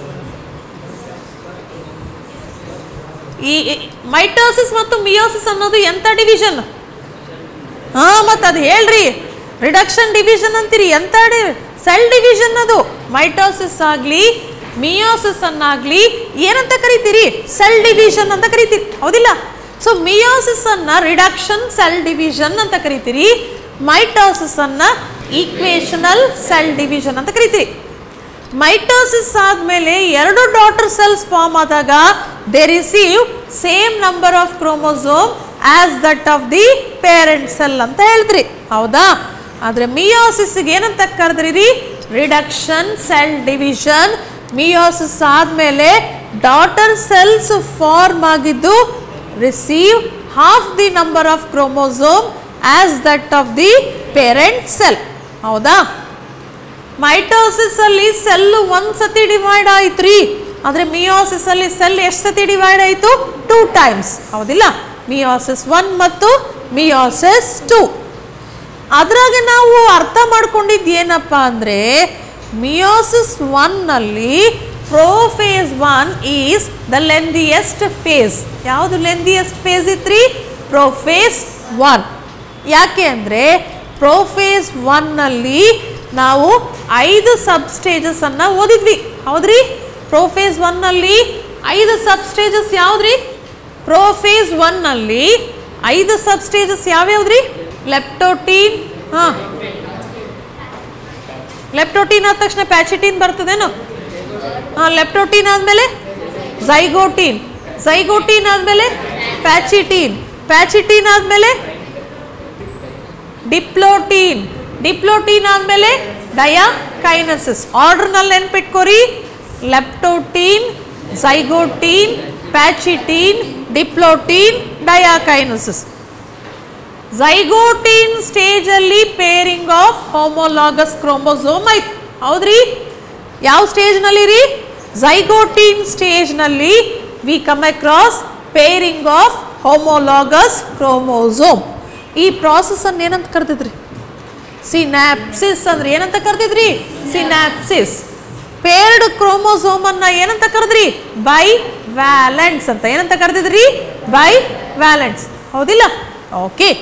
ಈ ಮೈಟೋಸಿಸ್ ಮತ್ತು ಮಿಯೋಸಿಸ್ ಅನ್ನೋದು ಎಂತ ಡಿವಿಷನ್? ಹಾ, ಮತ್ತ ಅದು ಹೇಳ್ರಿ. ರಿಡಕ್ಷನ್ ಡಿವಿಷನ್ ಅಂತೀರಿ, ಎಂತ ಸೆಲ್ ಡಿವಿಷನ್ ಅದು. ಮೈಟೋಸಿಸ್ ಆಗ್ಲಿ ಮಿಯೋಸಿಸ್ ಅನ್ನಾಗ್ಲಿ ಏನಂತ ಕರಿತೀರಿ? ಸೆಲ್ ಡಿವಿಷನ್ ಅಂತ ಕರಿತೀರಿ, ಹೌದಿಲ್ಲ? ಸೊ ಮಿಯೋಸಿಸ್ ಅನ್ನ ರಿಡಕ್ಷನ್ ಸೆಲ್ ಡಿವಿಷನ್ ಅಂತ ಕರಿತೀರಿ, ಮೈಟೋಸಿಸ್ ಅನ್ನ ಈಕ್ವೇಷನಲ್ ಸೆಲ್ ಡಿವಿಷನ್ ಅಂತ ಕರಿತೀರಿ. ಮೈಟೋಸಿಸ್ ಆದ್ಮೇಲೆ ಎರಡು ಡಾಟರ್ ಸೆಲ್ಸ್ ಫಾರ್ಮ್ ಆದಾಗ they receive same number of chromosome as that of the parent cell ಅಂತ ಹೇಳ್ತೀರಿ, ಹೌದಾ? ಆದ್ರೆ ಮಿಯೋಸಿಸ್ಗೆ ಏನಂತ ಕರೆದ್ರಿ? Reduction cell division. ಮಿಯೋಸಿಸ್ ಆದ್ಮೇಲೆ ಡಾಟರ್ ಸೆಲ್ಸ್ ಫಾರ್ಮ್ ಆಗಿದ್ದು receive half the number of chromosome as that of the parent cell, ಹೌದಾ? ಮೈಟೋಸಿಸ್ ಅಲ್ಲಿ ಸೆಲ್ ಒಂದ್ ಸತಿ ಡಿವೈಡ್ ಆಯ್ತ್ರಿ, ಆದ್ರೆ ಮಿಯೋಸಿಸ್ ಅಲ್ಲಿ ಸೆಲ್ ಎಷ್ಟು ಸತಿ ಡಿವೈಡ್ ಆಯ್ತು? ಟೂ ಟೈಮ್ಸ್, ಹೌದಿಲ್ಲ? ಮಿಯೋಸಿಸ್ ಒನ್ ಮತ್ತು ಮಿಯೋಸಿಸ್ ಟೂ. ಅದ್ರಾಗ ನಾವು ಅರ್ಥ ಮಾಡ್ಕೊಂಡಿದ್ದು ಏನಪ್ಪಾ ಅಂದ್ರೆ, ಮಿಯೋಸಿಸ್ ಒನ್ ನಲ್ಲಿ prophase one is the lengthiest phase. ಯಾವುದು ಲೆಂದಿಯೆಸ್ಟ್ ಫೇಸ್ ಇತ್ರಿ? Prophase one. ಯಾಕೆ ಅಂದ್ರೆ ಪ್ರೋಫೇಸ್ ಒನ್ ನಲ್ಲಿ ನಾವು ಐದು ಸಬ್ ಸ್ಟೇಜಸ್ ಅನ್ನ ಓದಿದ್ವಿ, ಹೌದ್ರಿ? ಪ್ರೋಫೇಸ್ ಒನ್ ನಲ್ಲಿ ಐದು ಸಬ್ ಸ್ಟೇಜಸ್ ಯಾವ್ದ್ರಿ? ಪ್ರೋಫೇಸ್ ಒನ್ ನಲ್ಲಿ ಐದು ಸಬ್ ಸ್ಟೇಜಸ್ ಯಾವ್ಯಾವ್ದ್ರಿ? ಲೆಪ್ಟೋಟೀನ್. ಹಾ, ಲೆಪ್ಟೋಟೀನ್ ಆದ ತಕ್ಷಣ ಪ್ಯಾಚಿಟೀನ್ ಬರ್ತದೇನು? ಹಾ, ಲೆಪ್ಟೋಟೀನ್ ಆದ್ಮೇಲೆ ಝೈಗೋಟೀನ್, ಝೈಗೋಟೀನ್ ಆದ್ಮೇಲೆ ಪ್ಯಾಚಿಟೀನ್, ಪ್ಯಾಚಿಟೀನ್ ಆದ್ಮೇಲೆ ಡಿಪ್ಲೋಟೀನ್, ಡಿಪ್ಲೋಟೀನ್ ಆದ್ಮೇಲೆ ಡಯಾಕೈನಸಿಸ್. ಆರ್ಡರ್ನಲ್ಲಿ ನೆನ್ಪಿಟ್ಕೋರಿ, leptotene, zygotene, pachytene, diplotene, diakinesis. Zygotene stage ಅಲ್ಲಿ ಪೇರಿಂಗ್ ಆಫ್ ಹೋಮೋಲಾಗಸ್ ಕ್ರೋಮೋಸೋಮ್ ಆಯ್ತು, ಹೌದ್ರಿ? ಯಾವ ಸ್ಟೇಜ್ ನಲ್ಲಿ ರೀ? ಝೈಗೋಟೀನ್ ಸ್ಟೇಜ್ ನಲ್ಲಿ we come across pairing of homologous chromosome. ಈ ಪ್ರಾಸೆಸ್ ಅನ್ನು ಏನಂತ ಕರೆದಿದ್ರಿ? ಸಿನಾಪ್ಸಿಸ್ ಅಂದ್ರೆ ಏನಂತ ಕರೆದಿದ್ರಿ? ಸಿನಾಪ್ಸಿಸ್. ಪೇರ್ಡ್ ಕ್ರೋಮೋಸೋಮ್ ಅನ್ನ ಏನಂತ ಕರೆದ್ರಿ? ಬೈ ವ್ಯಾಲೆಂಟ್ಸ್ ಅಂತ. ಏನಂತ ಕರೆದಿದ್ರಿ? ಬೈ ವ್ಯಾಲೆಂಟ್ಸ್, ಹೌದಿಲ್ಲ? ಓಕೆ.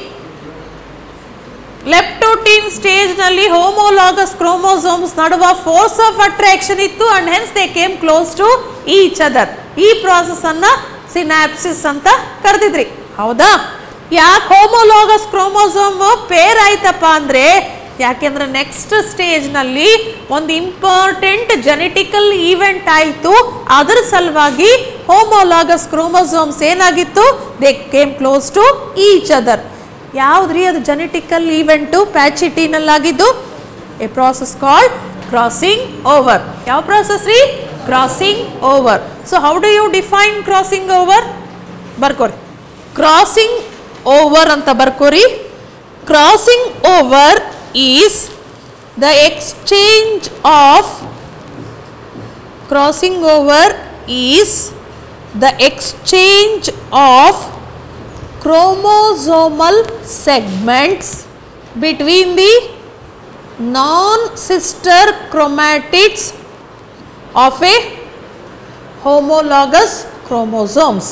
ಲೆಪ್ಟೋಟೀನ್ ಸ್ಟೇಜ್ ನಲ್ಲಿ ಹೋಮೋಲಾಗಸ್ ಕ್ರೋಮೋಸೋಮ್ಸ್ ನಡುವ ಫೋರ್ಸ್ ಆಫ್ ಅಟ್ರಾಕ್ಷನ್ ಇತ್ತು and hence they came close to each other. ಈ ಪ್ರಾಸೆಸ್ ಅನ್ನ ಸಿನಾಪ್ಸಿಸ್ ಅಂತ ಕರೆದಿದ್ರಿ, ಹೌದಾ? ಯಾಕೆ ಹೋಮೋಲಾಗಸ್ ಕ್ರೋಮೋಸೋಮ್ ಪೇರ್ ಆಯ್ತಪ್ಪ ಅಂದ್ರೆ, ಯಾಕೆಂದ್ರೆ ನೆಕ್ಸ್ಟ್ ಸ್ಟೇಜ್ ನಲ್ಲಿ ಒಂದು ಇಂಪಾರ್ಟೆಂಟ್ ಜೆನೆಟಿಕಲ್ ಈವೆಂಟ್ ಆಯ್ತು, ಅದರ ಸಲುವಾಗಿ ಹೋಮೋಲಾಗಸ್ ಕ್ರೋಮೋಸೋಮ್ಸ್ ಏನಾಗಿತ್ತು? They came close to each other. ಯಾವ್ದ್ರಿ ಅದು ಜೆನೆಟಿಕಲ್ ಈವೆಂಟು? ಪ್ಯಾಚಿಟೀನ್ ಅಲ್ಲಾಗಿದ್ದು a process called crossing over. ಯಾವ ಪ್ರಾಸೆಸ್ ರೀ? Crossing over. So how do you define crossing over? ಬರ್ಕೋರಿ, ಕ್ರಾಸಿಂಗ್ ಓವರ್ ಅಂತ ಬರ್ಕೋರಿ. Crossing over is the exchange of crossing over is the exchange of chromosomal segments between the non-sister chromatids of a homologous chromosomes.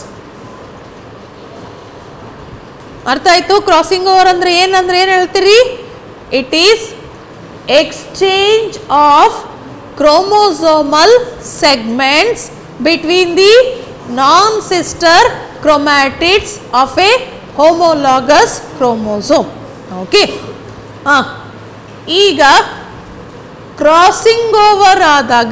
ಅರ್ಥ ಆಯ್ತು? ಕ್ರಾಸಿಂಗ್ ಓವರ್ ಅಂದ್ರೆ ಏನಂದ್ರೆ ಏನು ಹೇಳ್ತೀರಿ? It is exchange of chromosomal segments between the non-sister chromatids of a homologous chromosome. Okay. ಹಾಂ, ಈಗ ಕ್ರಾಸಿಂಗ್ ಓವರ್ ಆದಾಗ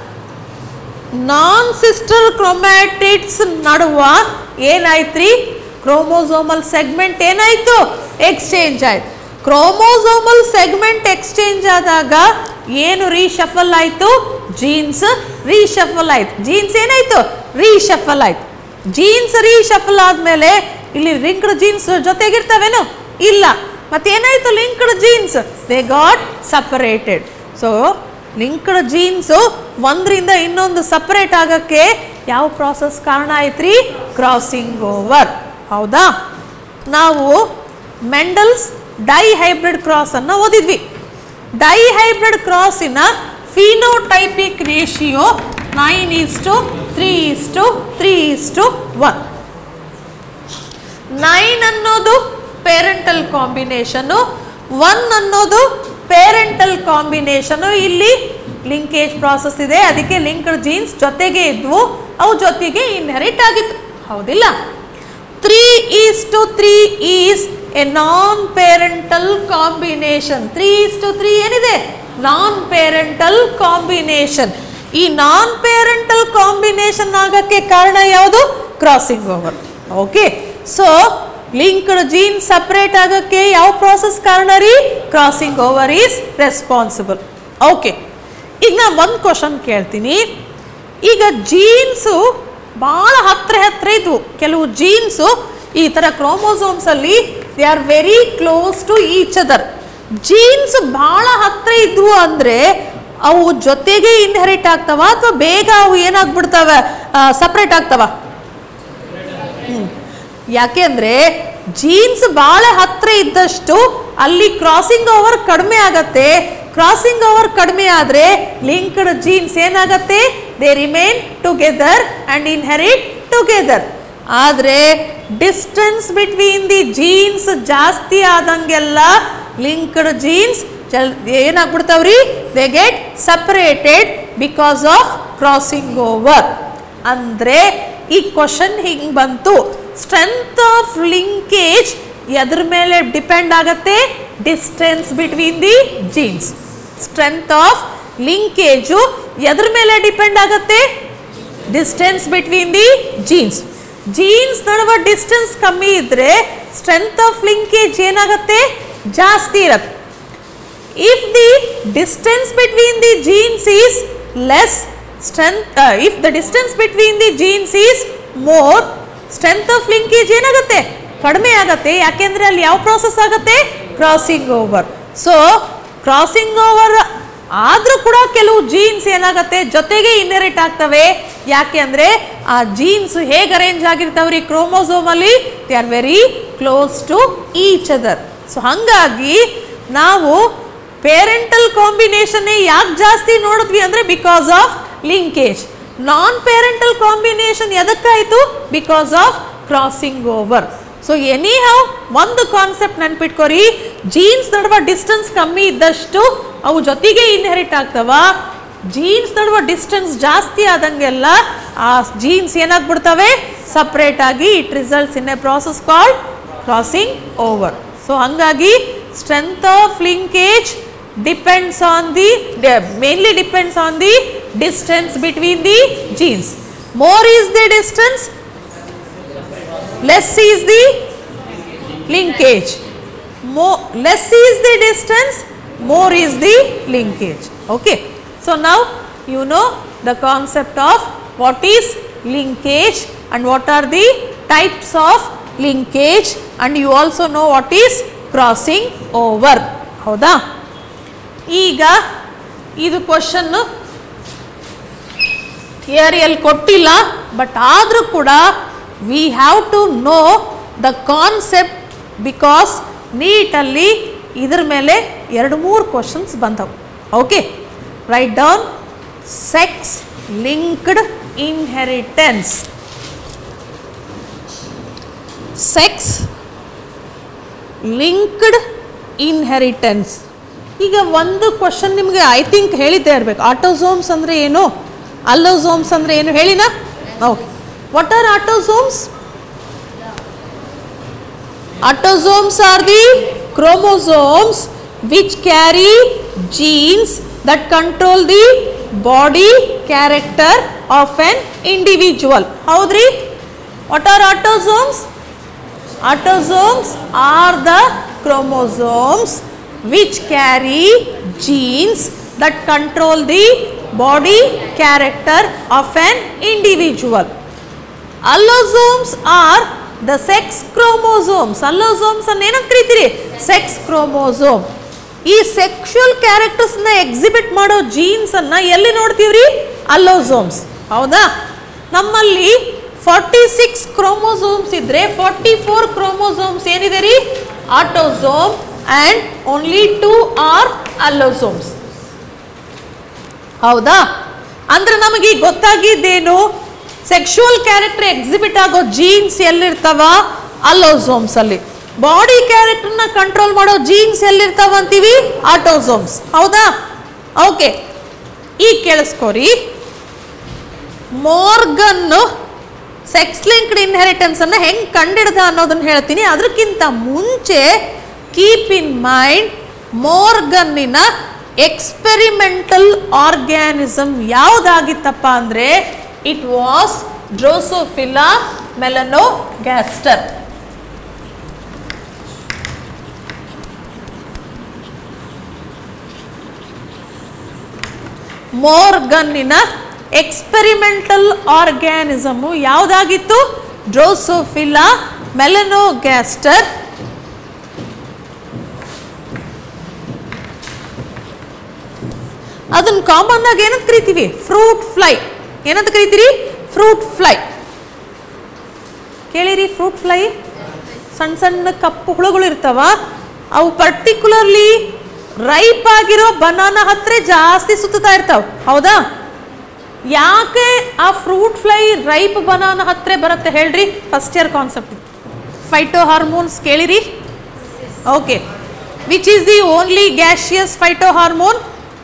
ನಾನ್ ಸಿಸ್ಟರ್ ಕ್ರೊಮ್ಯಾಟಿಡ್ಸ್ ನಡುವ ಏನಾಯ್ತ್ರಿ? ಕ್ರೋಮೋಸೋಮಲ್ ಸೆಗ್ಮೆಂಟ್ ಏನಾಯ್ತು? ಎಕ್ಸ್ಚೇಂಜ್ ಆಯ್ತು. ಕ್ರೋಮೋಸೋಮಲ್ ಸೆಗ್ಮೆಂಟ್ ಎಕ್ಸ್ಚೇಂಜ್ ಆದಾಗ ಏನು ರೀಶಫಲ್ ಆಯ್ತು? ಜೀನ್ಸ್ ರೀಶಫಲ್ ಆಯ್ತು. ಜೀನ್ಸ್ ಏನಾಯ್ತು? ರೀಶಫಲ್ ಆಯ್ತು. ಜೀನ್ಸ್ ರೀಶಫಲ್ ಆದ್ಮೇಲೆ ಇಲ್ಲಿ ಲಿಂಕ್ಡ್ ಜೀನ್ಸ್ ಜೊತೆಗಿರ್ತಾವೇನು? ಇಲ್ಲ. ಮತ್ತೇನಾಯ್ತು? Linked genes they got separated. So linked genes ಒಂದರಿಂದ ಇನ್ನೊಂದು ಸಪರೇಟ್ ಆಗಕ್ಕೆ ಯಾವ ಪ್ರಾಸೆಸ್ ಕಾರಣ ಆಯ್ತ್ರಿ? ಕ್ರಾಸಿಂಗ್ ಓವರ್, ಹೌದಾ? ನಾವು ಮೆಂಡಲ್ಸ್ ಡೈ ಹೈಬ್ರಿಡ್ ಕ್ರಾಸ್ ಅನ್ನ ಓದಿದ್ವಿ. ಡೈ ಹೈಬ್ರಿಡ್ ಕ್ರಾಸಿನ phenotypic ratio nine is to three is to three is to one. Nine ಅನ್ನೋದು ಪೇರೆಂಟಲ್ ಕಾಂಬಿನೇಷನು, ಒನ್ ಅನ್ನೋದು ಪೇರೆಂಟಲ್ ಕಾಂಬಿನೇಷನು. ಇಲ್ಲಿ ಲಿಂಕೇಜ್ ಪ್ರಾಸೆಸ್ ಇದೆ, ಅದಕ್ಕೆ ಲಿಂಕ್ಡ್ ಜೀನ್ಸ್ ಜೊತೆಗೆ ಇದ್ವು, ಅವು ಜೊತೆಗೆ ಇನ್ಹೆರಿಟ್ ಆಗಿತ್ತು, ಹೌದಿಲ್ಲ? Three is to three is a non parental combination. Three is to three ಏನಿದೆ? Non parental combination. ಈ ನಾನ್ ಪೇರೆಂಟಲ್ ಕಾಂಬಿನೇಷನ್ ಆಗಕ್ಕೆ ಕಾರಣ ಯಾವುದು? Crossing over. Okay. So linked gene separate ಆಗಕ್ಕೆ ಯಾವ ಪ್ರಾಸೆಸ್ ಕಾರಣ ರೀ? Crossing over is responsible. Okay. ಈಗ ನಾನು ಒಂದು ಕ್ವಶನ್ ಕೇಳ್ತೀನಿ. ಈಗ ಜೀನ್ಸು ಬಹಳ ಹತ್ರ ಹತ್ರ ಇದ್ವು. ಕೆಲವು ಜೀನ್ಸು ಈ ತರ ಕ್ರೋಮೋಸೋಮ್ಸ್ ಅಲ್ಲಿ they are very close to each other. Genes ಬಹಳ ಹತ್ರ ಇದ್ವು ಅಂದ್ರೆ ಅವು ಜೊತೆಗೆ ಇನ್ಹೆರಿಟ್ ಆಗ್ತಾವ ಅಥವಾ ಬೇಗ ಅವು ಏನಾಗ್ಬಿಡ್ತಾವ? ಸಪರೇಟ್ ಆಗ್ತಾವ? ಹ್ಮ್ ಯಾಕೆ ಅಂದ್ರೆ ಜೀನ್ಸ್ ಬಹಳ ಹತ್ರ ಇದ್ದಷ್ಟು ಅಲ್ಲಿ ಕ್ರಾಸಿಂಗ್ ಓವರ್ ಕಡಿಮೆ ಆಗತ್ತೆ. ಕ್ರಾಸಿಂಗ್ ಓವರ್ ಕಡಿಮೆ ಆದ್ರೆ ಲಿಂಕ್ಡ್ ಜೀನ್ಸ್ ಏನಾಗತ್ತೆ? They remain together and inherit together. ಆದ್ರೆ ಡಿಸ್ಟೆನ್ಸ್ ಬಿಟ್ವೀನ್ ದಿ ಜೀನ್ಸ್ ಜಾಸ್ತಿ ಆದಂಗೆಲ್ಲ ಲಿಂಕ್ಡ್ ಜೀನ್ಸ್ ಏನಾಗ್ಬಿಡ್ತಾವ್ರಿ? They get separated because of crossing over. ಅಂದ್ರೆ ಈ ಕ್ವಶನ್ ಹಿಂಗ್ ಬಂತು, ಸ್ಟ್ರೆಂತ್ ಆಫ್ ಲಿಂಕೇಜ್ ಎದ್ರ ಮೇಲೆ ಡಿಪೆಂಡ್ ಆಗತ್ತೆ? Distance between the genes. Strength of linkage ಎದ್ರ ಮೇಲೆ ಡಿಪೆಂಡ್ ಆಗತ್ತೆ? Distance between the genes. Genes ನಡುವ ಡಿಸ್ಟೆನ್ಸ್ ಕಮ್ಮಿ ಇದ್ರೆ ಸ್ಟ್ರೆಂತ್ ಆಫ್ ಲಿಂಕೇಜ್ ಏನಾಗತ್ತೆ? ಜಾಸ್ತಿ ಇರತ್ತೆ. if the distance between the genes is less, strength uh, if the distance between the genes is more, strength of linkage ಏನಾಗುತ್ತೆ, ಕಡಿಮೆ ಆಗುತ್ತೆ. ಯಾಕೆಂದ್ರೆ ಅಲ್ಲಿ ಯಾವ ಪ್ರೋಸೆಸ್ ಆಗುತ್ತೆ, crossing over. So crossing over ಆದ್ರೂ ಕೂಡ ಕೆಲವು ಜೀನ್ಸ್ ಏನಾಗುತ್ತೆ ಜೊತೆಗೆ ಇನ್ಹೆರಿಟ್ ಆಗ್ತವೆ. ಯಾಕೆ ಅಂದ್ರೆ ಆ ಜೀನ್ಸ್ ಹೇಗೆ ಅರೇಂಜ್ ಆಗಿರ್ತಾವ್ರಿ ಕ್ರೋಮೋಸೋಮ್ ಅಲ್ಲಿ, they are very close to each other. So ಹಂಗಾಗಿ ನಾವು ಪೇರೆಂಟಲ್ ಕಾಂಬಿನೇಷನ್ ಯಾಕೆ ಜಾಸ್ತಿ ನೋಡಿದ್ವಿ ಅಂದ್ರೆ because of linkage. Non parental combination ಎದಕ್ಕಾಯ್ತು, because of crossing over. So anyhow ಒಂದು ಕಾನ್ಸೆಪ್ಟ್ ನೆನ್ಪಿಟ್ಕೋರಿ, ಜೀನ್ಸ್ ನಡುವ ಡಿಸ್ಟೆನ್ಸ್ ಕಮ್ಮಿ ಇದ್ದಷ್ಟು ಅವು ಜೊತೆಗೆ ಇನ್ಹೆರಿಟ್ ಆಗ್ತವ. ಜೀನ್ಸ್ ನಡುವ ಡಿಸ್ಟೆನ್ಸ್ ಜಾಸ್ತಿ ಆದಂಗೆಲ್ಲ ಆ ಜೀನ್ಸ್ ಏನಾಗ್ಬಿಡ್ತವೆ, ಸಪ್ರೇಟ್ ಆಗಿ it results in a process called crossing over. So ಹಂಗಾಗಿ strength of linkage depends on the mainly depends on the distance between the genes. More is the distance, less is the linkage. More less is the distance, more is the linkage. Okay, so now you know the concept of what is linkage and what are the types of linkage, and you also know what is crossing over. ಹೌದಾ? ಈಗ ಇದು ಕ್ವಶನ್ ಥಿಯರಿಯಲ್ಲಿ ಕೊಟ್ಟಿಲ್ಲ, ಬಟ್ ಆದರೂ ಕೂಡ we have to know the concept because ನೀಟಲ್ಲಿ ಇದ್ರ ಮೇಲೆ ಎರಡು ಮೂರು ಕ್ವಶನ್ಸ್ ಬಂದವು. Okay, write down sex linked inheritance. Sex linked inheritance. ಈಗ ಒಂದು ಕ್ವಶನ್ ನಿಮಗೆ ಐ ಥಿಂಕ್ ಹೇಳಿದ್ದೇ ಇರಬೇಕು, ಆಟೋಸೋಮ್ಸ್ ಅಂದರೆ ಏನು, ಅಲ್ಲೋಸೋಮ್ಸ್ ಅಂದರೆ ಏನು ಹೇಳಿನಾ? Okay, what are autosomes? Autosomes are the chromosomes which carry genes that control the body character of an individual. Howdri? What are autosomes? Autosomes are the chromosomes which carry genes that control the body character of an individual. Allosomes are the sex chromosomes. Allosomes ಅನ್ನು ಏನಂತ ಕರೀತೀರಿ? Sex chromosome. ಈ ಸೆಕ್ಷುವಲ್ ಕ್ಯಾರೆಕ್ಟರ್ಸ್ ನ ಎಕ್ಸಿಬಿಟ್ ಮಾಡೋ ಜೀನ್ಸ್ ಅನ್ನ ಎಲ್ಲಿ ನೋಡ್ತೀವ್ರಿ? ಅಲ್ಲೋಸೋಮ್ಸ್. ಹೌದಾ? ನಮ್ಮಲ್ಲಿ ಫಾರ್ಟಿ ಸಿಕ್ಸ್ ಕ್ರೋಮೋಸೋಮ್ಸ್ ಇದ್ರೆ ಫಾರ್ಟಿ ಫೋರ್ ಕ್ರೋಮೋಸೋಮ್ಸ್ ಏನಿದೆ ರೀ? Autosome and only two are allosomes. ಹೌದಾ? ಅಂದ್ರೆ ನಮಗೆ ಗೊತ್ತಾಗಿದ್ದೇನು? ಸೆಕ್ಷುವಲ್ ಕ್ಯಾರೆಕ್ಟರ್ ಎಕ್ಸಿಬಿಟ್ ಆಗೋ ಜೀನ್ಸ್ ಎಲ್ಲಿರ್ತಾವ? ಅಲ್ಲೋಸೋಮ್ಸ್ ಅಲ್ಲಿ. ಬಾಡಿ ಕ್ಯಾರೆಕ್ಟರ್ ನ ಕಂಟ್ರೋಲ್ ಮಾಡೋ ಜೀನ್ಸ್ ಎಲ್ಲಿರ್ತಾವ ಅಂತೀವಿ? ಆಟೋಸೋಮ್ಸ್. ಹೌದಾ? ಓಕೆ, ಈಗ ಕೇಳಿಸ್ಕೋರಿ. ಮೋರ್ಗನ್ ಸೆಕ್ಸ್ ಲಿಂಕ್ಡ್ ಇನ್ಹೆರಿಟೆನ್ಸ್ ಅನ್ನ ಹೆಂಗ್ ಕಂಡಿಡ್ದ ಅನ್ನೋದನ್ನ ಹೇಳ್ತೀನಿ. ಅದಕ್ಕಿಂತ ಮುಂಚೆ ಕೀಪ್ ಇನ್ ಮೈಂಡ್, ಮೋರ್ಗನ್ನಿನ ಎಕ್ಸ್ಪೆರಿಮೆಂಟಲ್ ಆರ್ಗ್ಯಾನಿಸಮ್ ಯಾವುದಾಗಿತ್ತಪ್ಪ ಅಂದ್ರೆ it was Drosophila melanogaster. ಮೋರ್ಗನ್ನಿನ ಎಕ್ಸ್ಪೆರಿಮೆಂಟಲ್ ಆರ್ಗ್ಯಾನಿಸಮ್ ಯಾವುದಾಗಿತ್ತು? Drosophila melanogaster. ಅದನ್ನ ಕಾಮನ್ ಆಗಿ ಏನಂತ ಕರಿತೀವಿ? Fruit fly. ಏನಂತ ಕರಿತೀರಿ? Fruit fly. ಕೇಳಿರಿ? ಫ್ರೂಟ್ ಫ್ಲೈ ಸಣ್ಣ ಸಣ್ಣ ಕಪ್ಪು ಹುಳುಗಳು ಇರ್ತಾವ. ಅವು ಪರ್ಟಿಕ್ಯುಲರ್ಲಿ ರೈಪ್ ಆಗಿರೋ ಬನಾನಾ ಹತ್ರ ಜಾಸ್ತಿ ಸುತ್ತಾ ಇರ್ತಾವ. ಹೌದಾ? ಯಾಕೆ ಆ ಫ್ರೂಟ್ ಫ್ಲೈ ರೈಪ್ ಬನಾನಾ ಹತ್ರ ಬರುತ್ತೆ ಹೇಳ್ರಿ? First year concept. Phytohormones ಕೇಳಿರಿ? Okay, which is the only gaseous phytohormone?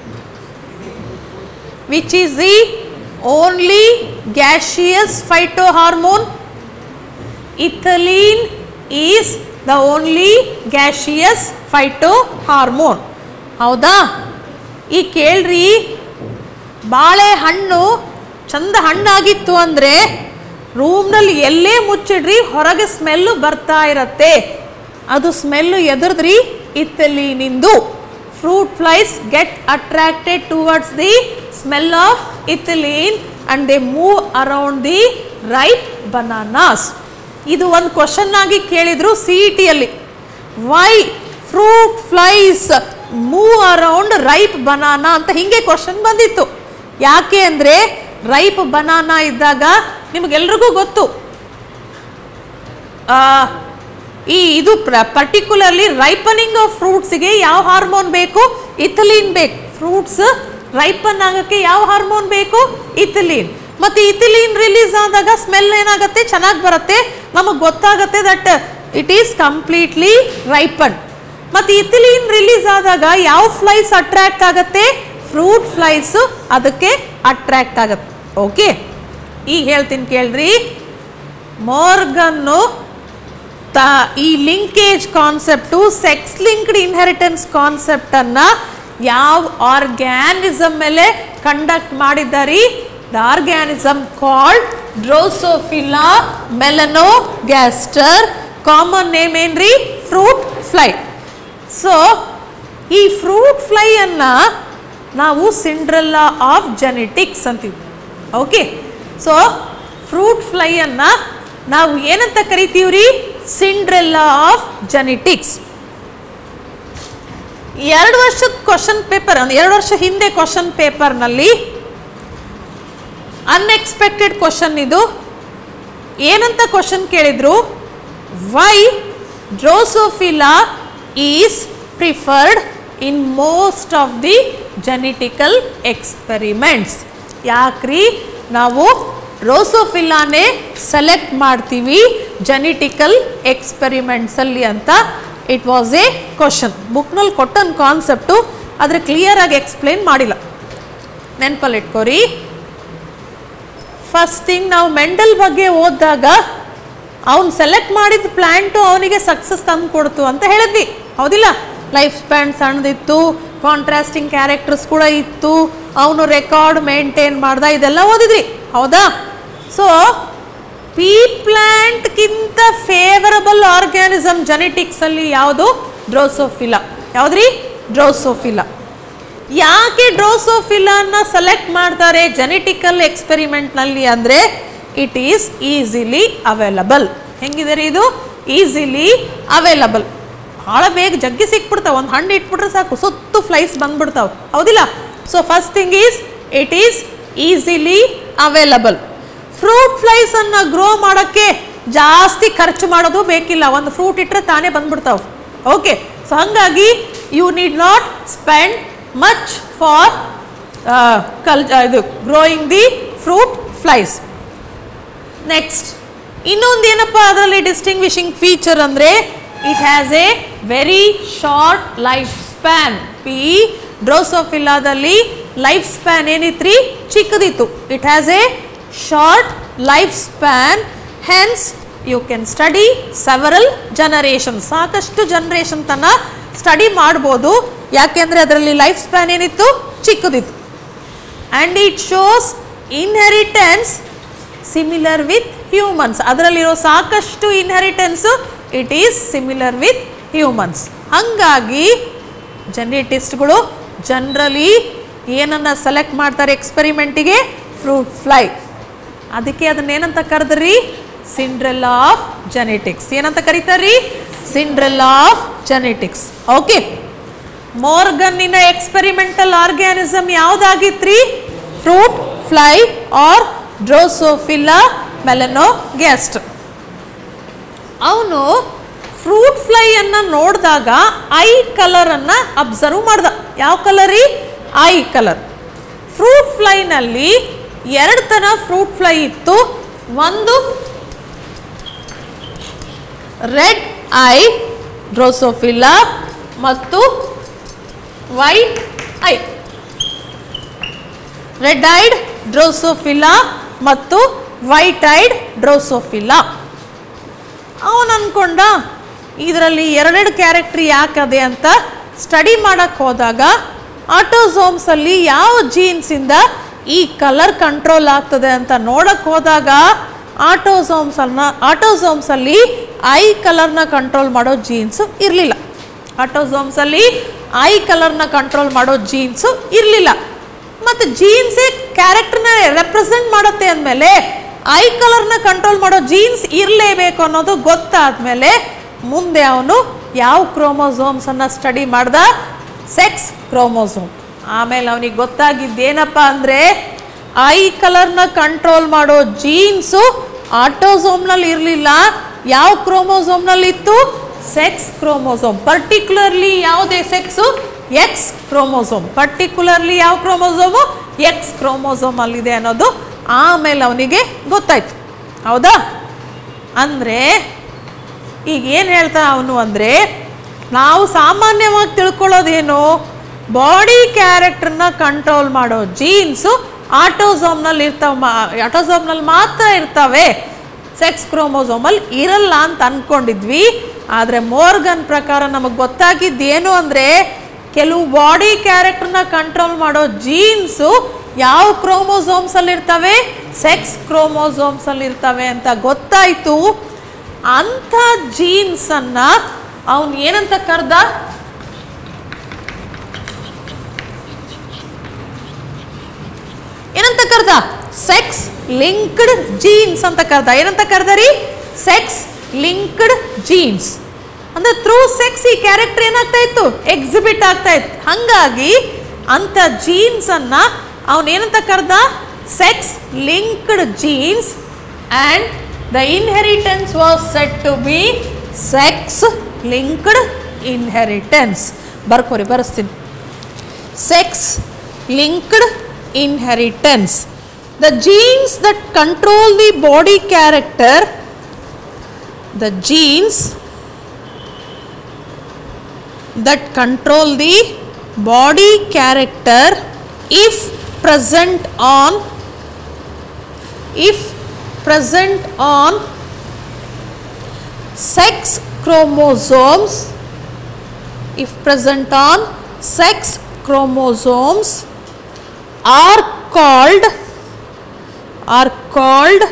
Which is the only gaseous phytohormone? Ethylene is the only gaseous phytohormone. ಹೌದಾ? ಈ ಕೇಳ್ರಿ, ಬಾಳೆ ಹಣ್ಣು ಚಂದ ಹಣ್ಣಾಗಿತ್ತು ಅಂದ್ರೆ ರೂಮ್ನಲ್ಲಿ ಎಲ್ಲೇ ಮುಚ್ಚಿಡ್ರಿ ಹೊರಗೆ ಸ್ಮೆಲ್ಲು ಬರ್ತಾ ಇರತ್ತೆ. ಅದು ಸ್ಮೆಲ್ಲು ಎದುರ್ದ್ರಿ? ಇಥಿಲೀನಿಂದು. fruit flies get attracted towards the smell of ethylene and they move around the ripe bananas. ಇದು ಒಂದು ಕ್ವಶನ್ ಆಗಿ ಕೇಳಿದ್ರು ಸಿ ಇ ಟಿಯಲ್ಲಿ. Why fruit flies move around ripe banana ಅಂತ ಹಿಂಗೆ ಕ್ವಶನ್ ಬಂದಿತ್ತು. ಯಾಕೆ ಅಂದರೆ ರೈಪ್ ಬನಾನಾ ಇದ್ದಾಗ ನಿಮಗೆಲ್ರಿಗೂ ಗೊತ್ತು ಈ ಇದು ಪರ್ಟಿಕ್ಯುಲರ್ಲಿ ರೈಪನಿಂಗ್ ಆಫ್ ಫ್ರೂಟ್ಸ್ಗೆ ಯಾವ ಹಾರ್ಮೋನ್ ಬೇಕು? ಇಥಿಲೀನ್ ಬೇಕು. ಫ್ರೂಟ್ಸ್ ರೈಪನ್ ಆಗೋಕ್ಕೆ ಯಾವ ಹಾರ್ಮೋನ್ ಬೇಕು? ಇಥಿಲೀನ್. ಮತ್ತು ಇಥಿಲೀನ್ ರಿಲೀಸ್ ಆದಾಗ ಸ್ಮೆಲ್ ಏನಾಗುತ್ತೆ? ಚೆನ್ನಾಗಿ ಬರುತ್ತೆ, ನಮಗೆ ಗೊತ್ತಾಗುತ್ತೆ that it is completely ripen. ಮತ್ತು ಇಥಿಲೀನ್ ರಿಲೀಸ್ ಆದಾಗ ಯಾವ ಫ್ಲೈಸ್ ಅಟ್ರಾಕ್ಟ್ ಆಗುತ್ತೆ? ಫ್ರೂಟ್ ಫ್ಲೈಸ್ ಅದಕ್ಕೆ ಅಟ್ರಾಕ್ಟ್ ಆಗುತ್ತೆ. ಓಕೆ, ಈಗ ಹೇಳ್ತೀನಿ ಕೇಳ್ರಿ. ಮಾರ್ಗನ್ನು ತ ಈ linkage concept sex linked inheritance ಕಾನ್ಸೆಪ್ಟನ್ನು ಯಾವ ಆರ್ಗ್ಯಾನಿಸಮ್ ಮೇಲೆ ಕಂಡಕ್ಟ್ ಮಾಡಿದ್ದಾರೆ? The organism called Drosophila melanogaster. Common name ಏನ್ರಿ? Fruit fly. ಸೊ ಈ ಫ್ರೂಟ್ ಫ್ಲೈಯನ್ನು ನಾವು ಸಿಂಡ್ರೆಲ್ಲಾ ಆಫ್ ಜೆನೆಟಿಕ್ಸ್ ಅಂತೀವಿ. ಓಕೆ, ಸೊ ಫ್ರೂಟ್ ಫ್ಲೈಯನ್ನು ನಾವು ಏನಂತ ಕರಿತೀವ್ರಿ? Cinderella of genetics. ಎರಡು ವರ್ಷದ ಕ್ವಶನ್ ಪೇಪರ್, ಎರಡು ವರ್ಷ ಹಿಂದೆ ಕ್ವಶನ್ ಪೇಪರ್ನಲ್ಲಿ ಅನ್ಎಕ್ಸ್ಪೆಕ್ಟೆಡ್ ಕ್ವಶನ್ ಇದು. ಏನಂತ ಕ್ವಶನ್ ಕೇಳಿದ್ರು? Why Drosophila is preferred in most of the genetical experiments. ಯಾಕ್ರಿ ನಾವು ಡ್ರೋಸೋಫಿಲಾನೇ ಸೆಲೆಕ್ಟ್ ಮಾಡ್ತೀವಿ ಜೆನೆಟಿಕಲ್ ಎಕ್ಸ್ಪೆರಿಮೆಂಟ್ಸಲ್ಲಿ ಅಂತ ಇಟ್ ವಾಸ್ ಎ ಕ್ವಶನ್. ಬುಕ್ನಲ್ಲಿ ಕೊಟ್ಟನ್ ಕಾನ್ಸೆಪ್ಟು, ಆದರೆ ಕ್ಲಿಯರಾಗಿ ಎಕ್ಸ್ಪ್ಲೇನ್ ಮಾಡಿಲ್ಲ. ನೆನಪಲ್ಲಿ ಇಟ್ಕೋರಿ. ಫಸ್ಟ್ ಥಿಂಗ್, ನಾವು ಮೆಂಡಲ್ ಬಗ್ಗೆ ಓದಿದಾಗ ಅವನು ಸೆಲೆಕ್ಟ್ ಮಾಡಿದ ಪ್ಲ್ಯಾಂಟು ಅವನಿಗೆ ಸಕ್ಸಸ್ ತಂದು ಕೊಡ್ತು ಅಂತ ಹೇಳಿದ್ವಿ, ಹೌದಿಲ್ಲ? ಲೈಫ್ ಸ್ಪ್ಯಾನ್ ಸಣ್ಣದಿತ್ತು, ಕಾಂಟ್ರಾಸ್ಟಿಂಗ್ ಕ್ಯಾರೆಕ್ಟರ್ಸ್ ಕೂಡ ಇತ್ತು, ಅವನು ರೆಕಾರ್ಡ್ ಮೇಂಟೈನ್ ಮಾಡ್ದ, ಇದೆಲ್ಲ ಓದಿದ್ರಿ, ಹೌದಾ? ಸೊ ಪೀ ಪ್ಲ್ಯಾಂಟ್ಗಿಂತ ಫೇವರಬಲ್ ಆರ್ಗ್ಯಾನಿಸಮ್ ಜೆನೆಟಿಕ್ಸಲ್ಲಿ ಯಾವುದು? ಡ್ರೋಸೋಫಿಲಾ. ಯಾವುದ್ರಿ? ಡ್ರೋಸೋಫಿಲಾ. ಯಾಕೆ ಡ್ರೋಸೋಫಿಲಾನ ಸೆಲೆಕ್ಟ್ ಮಾಡ್ತಾರೆ ಜೆನೆಟಿಕಲ್ ಎಕ್ಸ್ಪೆರಿಮೆಂಟ್ನಲ್ಲಿ ಅಂದರೆ ಇಟ್ ಈಸ್ ಈಸಿಲಿ ಅವೈಲಬಲ್. ಹೆಂಗಿದೆ ರೀ ಇದು? Easily available. ಭಾಳ ಬೇಗ ಜಗ್ಗಿ ಸಿಕ್ಬಿಡ್ತಾವೆ. ಒಂದು ಹಣ್ಣು ಇಟ್ಬಿಟ್ರೆ ಸಾಕು, ಸುತ್ತು ಫ್ಲೈಸ್ ಬಂದ್ಬಿಡ್ತಾವೆ, ಹೌದಿಲ್ಲ? So first thing is it is easily available. Fruit flies ಅನ್ನ ಗ್ರೋ ಮಾಡೋಕ್ಕೆ ಜಾಸ್ತಿ ಖರ್ಚು ಮಾಡೋದು ಬೇಕಿಲ್ಲ. ಒಂದು ಫ್ರೂಟ್ ಇಟ್ಟರೆ ತಾನೇ ಬಂದ್ಬಿಡ್ತಾವೆ. ಓಕೆ, ಸೊ ಹಾಗಾಗಿ you need not spend much for ಕಲ್ ಇದು growing the fruit flies. Next ಇನ್ನೊಂದು ಏನಪ್ಪ ಅದರಲ್ಲಿ ಡಿಸ್ಟಿಂಗ್ವಿಶಿಂಗ್ ಫೀಚರ್ ಅಂದರೆ it has a very short life span. Pea ಡ್ರೋಸೋಫಿಲಾದಲ್ಲಿ ಲೈಫ್ ಸ್ಪ್ಯಾನ್ ಏನಿತ್ರಿ? ಚಿಕ್ಕದಿತ್ತು. It has a short life span, hence you can study several generation. ಸಾಕಷ್ಟು ಜನರೇಷನ್ ತನ ಸ್ಟಡಿ ಮಾಡ್ಬೋದು. ಯಾಕೆಂದರೆ ಅದರಲ್ಲಿ ಲೈಫ್ ಸ್ಪ್ಯಾನ್ ಏನಿತ್ತು? ಚಿಕ್ಕದಿತ್ತು. And it shows inheritance similar with humans. ಅದರಲ್ಲಿರೋ ಸಾಕಷ್ಟು inheritance it is similar with humans. ಹಾಗಾಗಿ ಜೆನೆಟಿಸ್ಟ್ಗಳು ಜನರಲಿ ಏನನ್ನು ಸೆಲೆಕ್ಟ್ ಮಾಡ್ತಾರೆ ಎಕ್ಸ್ಪೆರಿಮೆಂಟಿಗೆ? Fruit fly. ಅದಕ್ಕೆ ಅದನ್ನೇನಂತ ಕರೆದ್ರಿ? Cinderella of genetics. ಏನಂತ ಕರೀತಾರ್ರಿ? Cinderella of genetics. ಓಕೆ, ಮಾರ್ಗನ್ನಿನ ಎಕ್ಸ್ಪೆರಿಮೆಂಟಲ್ ಆರ್ಗ್ಯಾನಿಸಮ್ ಯಾವುದಾಗಿತ್ರಿ? Fruit fly or Drosophila melanogaster. ಅವನು ಫ್ರೂಟ್ ಫ್ಲೈ ಅನ್ನ ನೋಡಿದಾಗ ಐ ಕಲರ್ ಅನ್ನ ಅಬ್ಸರ್ವ್ ಮಾಡ್ದ. ಯಾವ ಕಲರ್ ರೀ? I colour. ಫ್ರೂಟ್ ಫ್ಲೈನಲ್ಲಿ ಎರಡು ತರ ಫ್ರೂಟ್ ಫ್ಲೈ ಇತ್ತು. ಒಂದು ರೆಡ್ ಐ ಡ್ರೋಸೋಫಿಲಾ ಮತ್ತು white eye. Red eyed Drosophila ಮತ್ತು ವೈಟ್ ಐಡ್ ಡ್ರೋಸೋಫಿಲಾ. ಅವನು ಅನ್ಕೊಂಡ ಇದರಲ್ಲಿ ಎರಡೆರಡು ಕ್ಯಾರೆಕ್ಟರ್ ಯಾಕದೆ ಅಂತ ಸ್ಟಡಿ ಮಾಡಕ್ಕೆ ಹೋದಾಗ ಆಟೋಸೋಮ್ಸ್ ಅಲ್ಲಿ ಯಾವ ಜೀನ್ಸ್ ಇಂದ ಈ ಕಲರ್ ಕಂಟ್ರೋಲ್ ಆಗ್ತದೆ ಅಂತ ನೋಡಕ್ ಹೋದಾಗ ಆಟೋಸೋಮ್ಸ್ ಅನ್ನ ಆಟೋಸೋಮ್ಸ್ ಅಲ್ಲಿ ಐ ಕಲರ್ನ ಕಂಟ್ರೋಲ್ ಮಾಡೋ ಜೀನ್ಸ್ ಇರಲಿಲ್ಲ. ಆಟೋಸೋಮ್ಸ್ ಅಲ್ಲಿ ಐ ಕಲರ್ನ ಕಂಟ್ರೋಲ್ ಮಾಡೋ ಜೀನ್ಸು ಇರಲಿಲ್ಲ. ಮತ್ತು ಜೀನ್ಸೇ ಕ್ಯಾರೆಕ್ಟರ್ನ ರೆಪ್ರೆಸೆಂಟ್ ಮಾಡುತ್ತೆ ಅಂದಮೇಲೆ ಐ ಕಲರ್ನ ಕಂಟ್ರೋಲ್ ಮಾಡೋ ಜೀನ್ಸ್ ಇರಲೇಬೇಕು ಅನ್ನೋದು ಗೊತ್ತಾದ್ಮೇಲೆ ಮುಂದೆ ಅವನು ಯಾವ ಕ್ರೋಮೋಸೋಮ್ಸನ್ನು ಸ್ಟಡಿ ಮಾಡ್ದ? Sex chromosome. ಆಮೇಲೆ ಅವನಿಗೆ ಗೊತ್ತಾಗಿದ್ದೇನಪ್ಪ ಅಂದರೆ ಐ ಕಲರ್ನ ಕಂಟ್ರೋಲ್ ಮಾಡೋ ಜೀನ್ಸು ಆಟೋಸೋಮ್ನಲ್ಲಿ ಇರಲಿಲ್ಲ. ಯಾವ ಕ್ರೋಮೋಸೋಮ್ನಲ್ಲಿ ಇತ್ತು? Sex chromosome. ಪರ್ಟಿಕ್ಯುಲರ್ಲಿ ಯಾವುದೇ ಸೆಕ್ಸು? X chromosome. ಪರ್ಟಿಕ್ಯುಲರ್ಲಿ ಯಾವ ಕ್ರೋಮೋಸೋಮು? ಎಕ್ಸ್ ಕ್ರೋಮೋಸೋಮ್ ಅಲ್ಲಿದೆ ಅನ್ನೋದು ಆಮೇಲೆ ಅವನಿಗೆ ಗೊತ್ತಾಯ್ತು. ಹೌದಾ? ಅಂದರೆ ಈಗ ಏನು ಹೇಳ್ತಾ ಅವನು ಅಂದರೆ, ನಾವು ಸಾಮಾನ್ಯವಾಗಿ ತಿಳ್ಕೊಳ್ಳೋದೇನು? ಬಾಡಿ ಕ್ಯಾರೆಕ್ಟರ್ನ ಕಂಟ್ರೋಲ್ ಮಾಡೋ ಜೀನ್ಸು ಆಟೋಸೋಮ್ನಲ್ಲಿ ಇರ್ತಾವ, ಆಟೋಸೋಮ್ನಲ್ಲಿ ಮಾತ್ರ ಇರ್ತವೆ, ಸೆಕ್ಸ್ ಕ್ರೋಮೋಸೋಮಲ್ಲಿ ಇರಲ್ಲ ಅಂತ ಅಂದ್ಕೊಂಡಿದ್ವಿ. ಆದರೆ ಮೋರ್ಗನ್ ಪ್ರಕಾರ ನಮಗೆ ಗೊತ್ತಾಗಿದ್ದೇನು ಅಂದರೆ, ಕೆಲವು ಬಾಡಿ ಕ್ಯಾರೆಕ್ಟರ್ನ ಕಂಟ್ರೋಲ್ ಮಾಡೋ ಜೀನ್ಸು ಯಾವ ಕ್ರೋಮೋಸೋಮ್ಸಲ್ಲಿ ಇರ್ತವೆ? ಸೆಕ್ಸ್ ಕ್ರೋಮೋಸೋಮ್ಸಲ್ಲಿ ಇರ್ತವೆ ಅಂತ ಗೊತ್ತಾಯಿತು. ಅಂಥ ಜೀನ್ಸನ್ನು ಅವನು ಏನಂತ ಕರೆದ? ಏನಂತ ಕರೆದ? ಸೆಕ್ಸ್ ಲಿಂಕ್ಡ್ ಜೀನ್ಸ್ ಅಂತ ಕರೆದ. ಏನಂತ ಕರೆದ ರೀ? Sex linked genes. ಅಂದ್ರೆ ಥ್ರೂ ಸೆಕ್ಸ್ ಈ ಕ್ಯಾರೆಕ್ಟರ್ ಏನಾಗ್ತಾ ಇತ್ತು? ಎಕ್ಸಿಬಿಟ್ ಆಗ್ತಾ ಇತ್ತು. ಹಾಗಾಗಿ ಅಂತ ಜೀನ್ಸ್ ಅನ್ನ ಅವನೇನಂತ ಕರೆದ? Sex linked genes. And the inheritance was said to be sex linked inheritance. ಬರ್ಕೋರಿ, ಬರೆಸ್ತೀನಿ. Sex linked inheritance. The genes that control the body character, the genes that control the body character, if present on, if present on sex chromosomes, if present on sex chromosomes, are called are called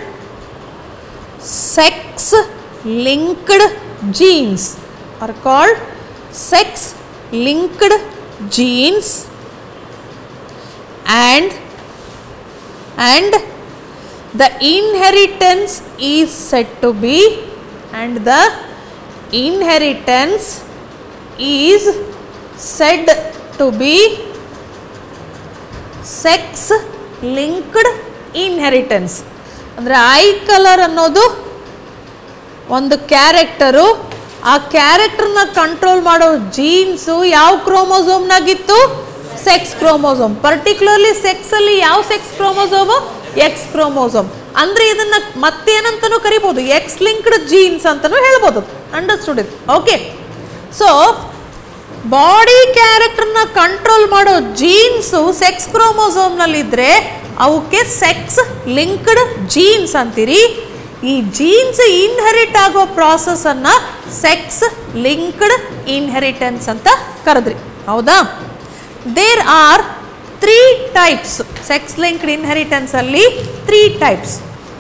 sex linked genes, are called sex linked genes. and and the inheritance is said to be and the inheritance is said to be sex linked inheritance. ಅಂದರೆ ಐ ಕಲರ್ ಅನ್ನೋದು ಒಂದು ಕ್ಯಾರೆಕ್ಟರು. ಆ ಕ್ಯಾರೆಕ್ಟರ್ನ ಕಂಟ್ರೋಲ್ ಮಾಡೋ ಜೀನ್ಸು ಯಾವ ಕ್ರೋಮೋಸೋಮ್ನಾಗಿತ್ತು? Sex chromosome. ಪರ್ಟಿಕ್ಯುಲರ್ಲಿ ಸೆಕ್ಸಲ್ಲಿ ಯಾವ ಸೆಕ್ಸ್ ಕ್ರೋಮೋಸೋಮು? X chromosome. ಅಂದರೆ ಇದನ್ನ ಮತ್ತೇನಂತನೂ ಕರಿಬೋದು, ಎಕ್ಸ್ ಲಿಂಕ್ಡ್ ಜೀನ್ಸ್ ಅಂತಲೂ ಹೇಳ್ಬೋದು. ಅಂಡರ್ಸ್ಟುಡ್ ಇದು? ಓಕೆ. ಸೊ ಬಾಡಿ ಕ್ಯಾರೆಕ್ಟರ್ನ ಕಂಟ್ರೋಲ್ ಮಾಡೋ ಜೀನ್ಸು ಸೆಕ್ಸ್ ಕ್ರೋಮೋಸೋಮ್ನಲ್ಲಿದ್ದರೆ ಅವಕ್ಕೆ ಸೆಕ್ಸ್ ಲಿಂಕ್ಡ್ ಜೀನ್ಸ್ ಅಂತೀರಿ. ಈ ಜೀನ್ಸ್ ಇನ್ಹೆರಿಟ್ ಆಗೋ ಪ್ರಾಸೆಸನ್ನು ಸೆಕ್ಸ್ ಲಿಂಕ್ಡ್ ಇನ್ಹೆರಿಟೆನ್ಸ್ ಅಂತ ಕರೆದ್ರಿ. ಹೌದಾ? There are three types. Sex linked inheritance ಅಲ್ಲಿ three types.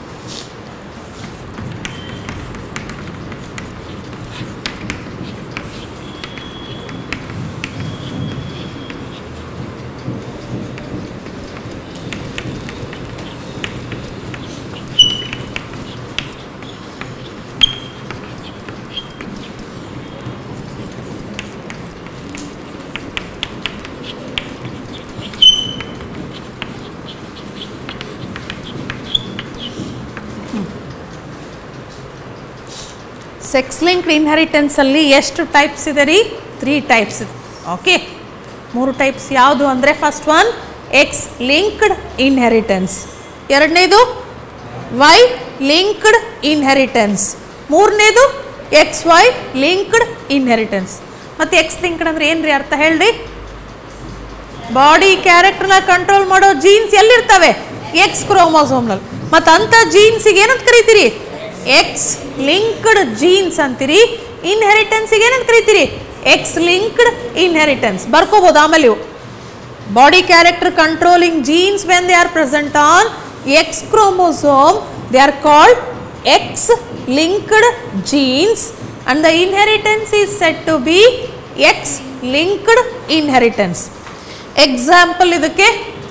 Sex linked inheritance ಅಲ್ಲಿ ಎಷ್ಟು ಟೈಪ್ಸ್ ಇದೆ ರೀ? ತ್ರೀ ಟೈಪ್ಸ್ ಇದೆ. ಓಕೆ. ಮೂರು ಟೈಪ್ಸ್ ಯಾವುದು ಅಂದರೆ, first one X linked inheritance, ಎರಡನೇದು ವೈ ಲಿಂಕ್ಡ್ ಇನ್ಹೆರಿಟೆನ್ಸ್, ಮೂರನೇದು ಎಕ್ಸ್ ವೈ ಲಿಂಕ್ಡ್ ಇನ್ಹೆರಿಟೆನ್ಸ್. ಮತ್ತು ಎಕ್ಸ್ ಲಿಂಕ್ಡ್ ಅಂದರೆ ಏನು ರೀ ಅರ್ಥ ಹೇಳ್ರಿ? ಬಾಡಿ ಕ್ಯಾರೆಕ್ಟರ್ನ ಕಂಟ್ರೋಲ್ ಮಾಡೋ ಜೀನ್ಸ್ ಎಲ್ಲಿರ್ತವೆ? ಎಕ್ಸ್ ಕ್ರೋಮೋಸೋಮ್ನಲ್ಲಿ. ಮತ್ತು ಅಂಥ ಜೀನ್ಸಿಗೆ ಏನಂತ ಕರಿತೀರಿ? ಎಕ್ಸ್ ಲಿಂಕ್ಡ್ ಜೀನ್ಸ್ ಅಂತೀರಿ. ಇನ್ಹೆರಿಟೆನ್ಸಿಗೆ ಏನಂತ ಕರಿತೀರಿ? X linked inheritance. ಬರ್ಕೋಬಹುದು ಆಮೇಲೆ ಇವು. Body character controlling genes when they are present on X chromosome they are called X linked genes and the inheritance is said to be X linked inheritance. Example ಇದಕ್ಕೆ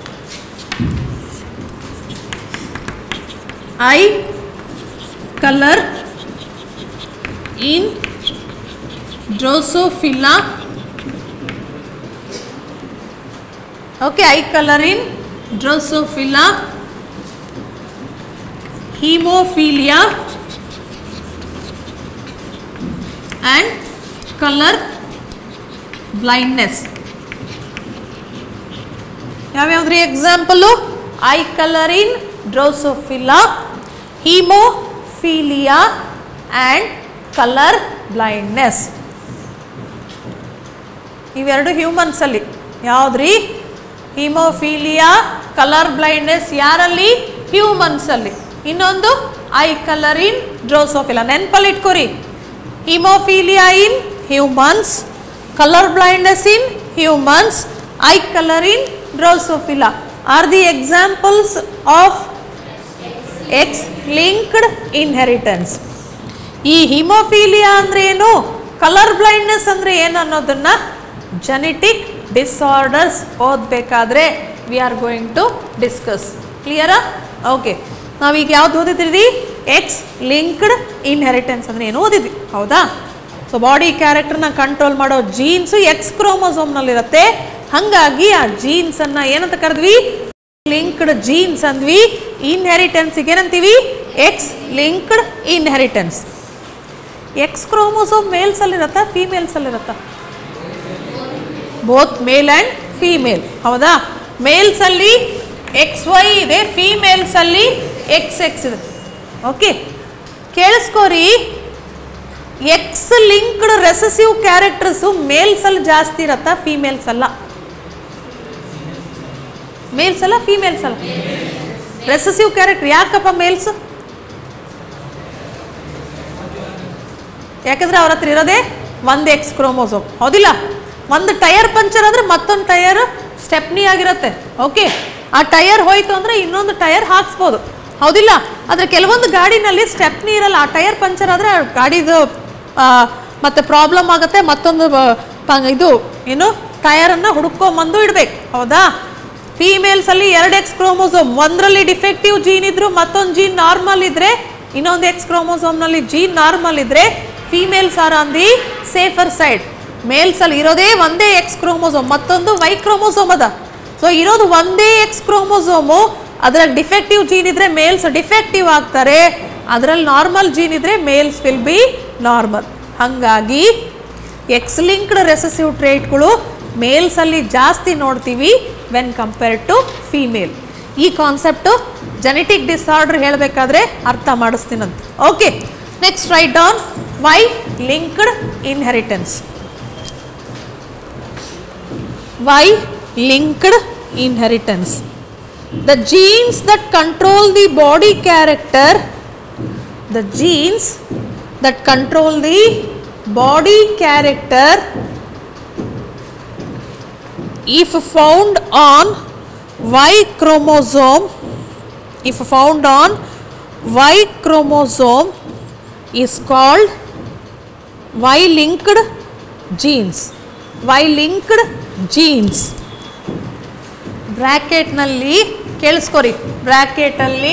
eye colour in Drosophila. Okay, eye colour in Drosophila, hemophilia and color blindness. ಯಾವ್ಯಾವ್ದ್ರಿ example? Eye colour in Drosophila, hemophilia and color blindness. ಇವೆರಡು ಹ್ಯೂಮನ್ಸ್ ಅಲ್ಲಿ. ಯಾವ್ದ್ರಿ? ಹಿಮೋಫಿಲಿಯಾ, ಕಲರ್ ಬ್ಲೈಂಡ್ನೆಸ್ ಯಾರಲ್ಲಿ? ಹ್ಯೂಮನ್ಸ್ ಅಲ್ಲಿ. ಇನ್ನೊಂದು ಐ ಕಲರ್ ಇನ್ ಡ್ರೋಸೋಫಿಲಾ. ನೆನಪಲ್ಲಿ ಇಟ್ಕೋರಿ, haemophilia in humans, colour blindness in humans, eye colour in Drosophila are the examples of X linked inheritance. ಈ ಹಿಮೋಫಿಲಿಯಾ ಅಂದ್ರೆ ಏನು, ಕಲರ್ ಬ್ಲೈಂಡ್ನೆಸ್ ಅಂದ್ರೆ ಏನು ಅನ್ನೋದನ್ನ ಜೆನೆಟಿಕ್ ಡಿಸಾರ್ಡರ್ಸ್ ಓದಬೇಕಾದ್ರೆ we are going to discuss. ಕ್ಲಿಯರಾ? ಓಕೆ, ನಾವೀಗ ಯಾವ್ದು ಓದಿದ್ರಿ? ಎಕ್ಸ್ ಲಿಂಕ್ಡ್ ಇನ್ಹೆರಿಟೆನ್ಸ್ ಅಂದ್ರೆ ಏನು ಓದಿದ್ವಿ, ಹೌದಾ? ಸೊ ಬಾಡಿ ಕ್ಯಾರೆಕ್ಟರ್ನ ಕಂಟ್ರೋಲ್ ಮಾಡೋ ಜೀನ್ಸ್ ಎಕ್ಸ್ ಕ್ರೋಮೋಸೋಮ್ನಲ್ಲಿರುತ್ತೆ. ಹಾಗಾಗಿ ಆ ಜೀನ್ಸ್ ಅನ್ನ ಏನಂತ ಕರೆದ್ವಿ? ಲಿಂಕ್ಡ್ ಜೀನ್ಸ್ ಅಂದ್ವಿ. ಇನ್ಹೆರಿಟೆನ್ಸ್ ಏನಂತೀವಿ? X linked inheritance. X chromosome males ಅಲ್ಲಿರತ್ತಾ ಫೀಮೇಲ್ಸ್ ಅಲ್ಲಿರತ್ತಾ? ಬೋತ್ ಮೇಲ್ ಅಂಡ್ ಫೀಮೇಲ್, ಹೌದಾ? ಮೇಲ್ಸ್ ಅಲ್ಲಿ ಎಕ್ಸ್ ವೈ ಇದೆ, ಫೀಮೇಲ್ಸ್ ಅಲ್ಲಿ ಎಕ್ಸ್ ಎಕ್ಸ್ ಇದೆ. ಓಕೆ, ಕೇಳಿಸ್ಕೋರಿ, X linked recessive characters males ಅಲ್ಲಿ ಜಾಸ್ತಿ ಇರತ್ತಾ ಫೀಮೇಲ್ಸ್ ಅಲ್ಲ? ಮೇಲ್ಸ್ ಅಲ್ಲ ಫೀಮೇಲ್ಸ್ ಅಲ್ಲ? ರೆಸೆಸಿವ್ ಕ್ಯಾರೆಕ್ಟರ್ ಯಾಕಪ್ಪ ಮೇಲ್ಸ್? ಯಾಕಂದ್ರೆ ಅವ್ರ ಹತ್ರ ಇರೋದೇ ಒಂದು ಎಕ್ಸ್ ಕ್ರೋಮೋಸೋಮ್, ಹೌದಿಲ್ಲ? ಒಂದು ಟೈರ್ ಪಂಚರ್ ಆದ್ರೆ ಮತ್ತೊಂದು ಟೈರ್ ಸ್ಟೆಪ್ನಿ ಆಗಿರುತ್ತೆ. ಓಕೆ, ಆ ಟೈರ್ ಹೋಯ್ತು ಅಂದ್ರೆ ಇನ್ನೊಂದು ಟೈರ್ ಹಾಕ್ಸ್ಬೋದು, ಹೌದಿಲ್ಲ? ಆದ್ರೆ ಕೆಲವೊಂದು ಗಾಡಿನಲ್ಲಿ ಸ್ಟೆಪ್ನಿ ಇರಲ್ಲ. ಆ ಟೈರ್ ಪಂಚರ್ ಆದ್ರೆ ಗಾಡಿದು ಮತ್ತೆ ಪ್ರಾಬ್ಲಮ್ ಆಗುತ್ತೆ. ಮತ್ತೊಂದು ಇದು ಏನು ಟೈರ್ ಅನ್ನ ಹುಡುಕೊಂಬಂದು ಇಡ್ಬೇಕು, ಹೌದಾ? ಫೀಮೇಲ್ಸ್ ಅಲ್ಲಿ ಎರಡು ಎಕ್ಸ್ ಕ್ರೋಮೋಸೋಮ್, ಒಂದರಲ್ಲಿ ಡಿಫೆಕ್ಟಿವ್ ಜೀನ್ ಇದ್ರು ಮತ್ತೊಂದು ಜೀನ್ ನಾರ್ಮಲ್ ಇದ್ರೆ, ಇನ್ನೊಂದು ಎಕ್ಸ್ ಕ್ರೋಮೋಸೋಮ್ ನಲ್ಲಿ ಜೀನ್ ನಾರ್ಮಲ್ ಇದ್ರೆ females are on the safer side. Males ಅಲ್ಲಿ ಇರೋದೇ ಒಂದೇ ಎಕ್ಸ್ ಕ್ರೋಮೋಸೋಮ್, ಮತ್ತೊಂದು ವೈ ಕ್ರೋಮೋಸೋಮ್ ಅದ. ಸೊ ಇರೋದು ಒಂದೇ ಎಕ್ಸ್ ಕ್ರೋಮೋಸೋಮು, ಅದ್ರಲ್ಲಿ ಡಿಫೆಕ್ಟಿವ್ ಜೀನ್ ಇದ್ರೆ ಮೇಲ್ಸ್ ಡಿಫೆಕ್ಟಿವ್ ಆಗ್ತಾರೆ, ಅದರಲ್ಲಿ ನಾರ್ಮಲ್ ಜೀನ್ ಇದ್ರೆ ಮೇಲ್ಸ್ ವಿಲ್ ಬಿ ನಾರ್ಮಲ್. ಹಾಗಾಗಿ ಎಕ್ಸ್ ಲಿಂಕ್ಡ್ ರೆಸೆಸಿವ್ ಟ್ರೇಟ್ಗಳು ಮೇಲ್ಸ್ ಅಲ್ಲಿ ಜಾಸ್ತಿ ನೋಡ್ತೀವಿ ವೆನ್ ಕಂಪೇರ್ಡ್ ಟು ಫೀಮೇಲ್. ಈ ಕಾನ್ಸೆಪ್ಟು ಜೆನೆಟಿಕ್ ಡಿಸಾರ್ಡರ್ ಹೇಳಬೇಕಾದ್ರೆ ಅರ್ಥ ಮಾಡಿಸ್ತೀನಂತ. Okay, next write down Y linked inheritance. Why linked inheritance? The genes that control the body character, the genes that control the body character, if found on Y chromosome, if found on Y chromosome, is called Y linked genes. Y linked genes. Bracket ನಲ್ಲಿ ಕೇಳಿಸ್ಕೊರಿ, ಬ್ರಾಕೆಟ್ ಅಲ್ಲಿ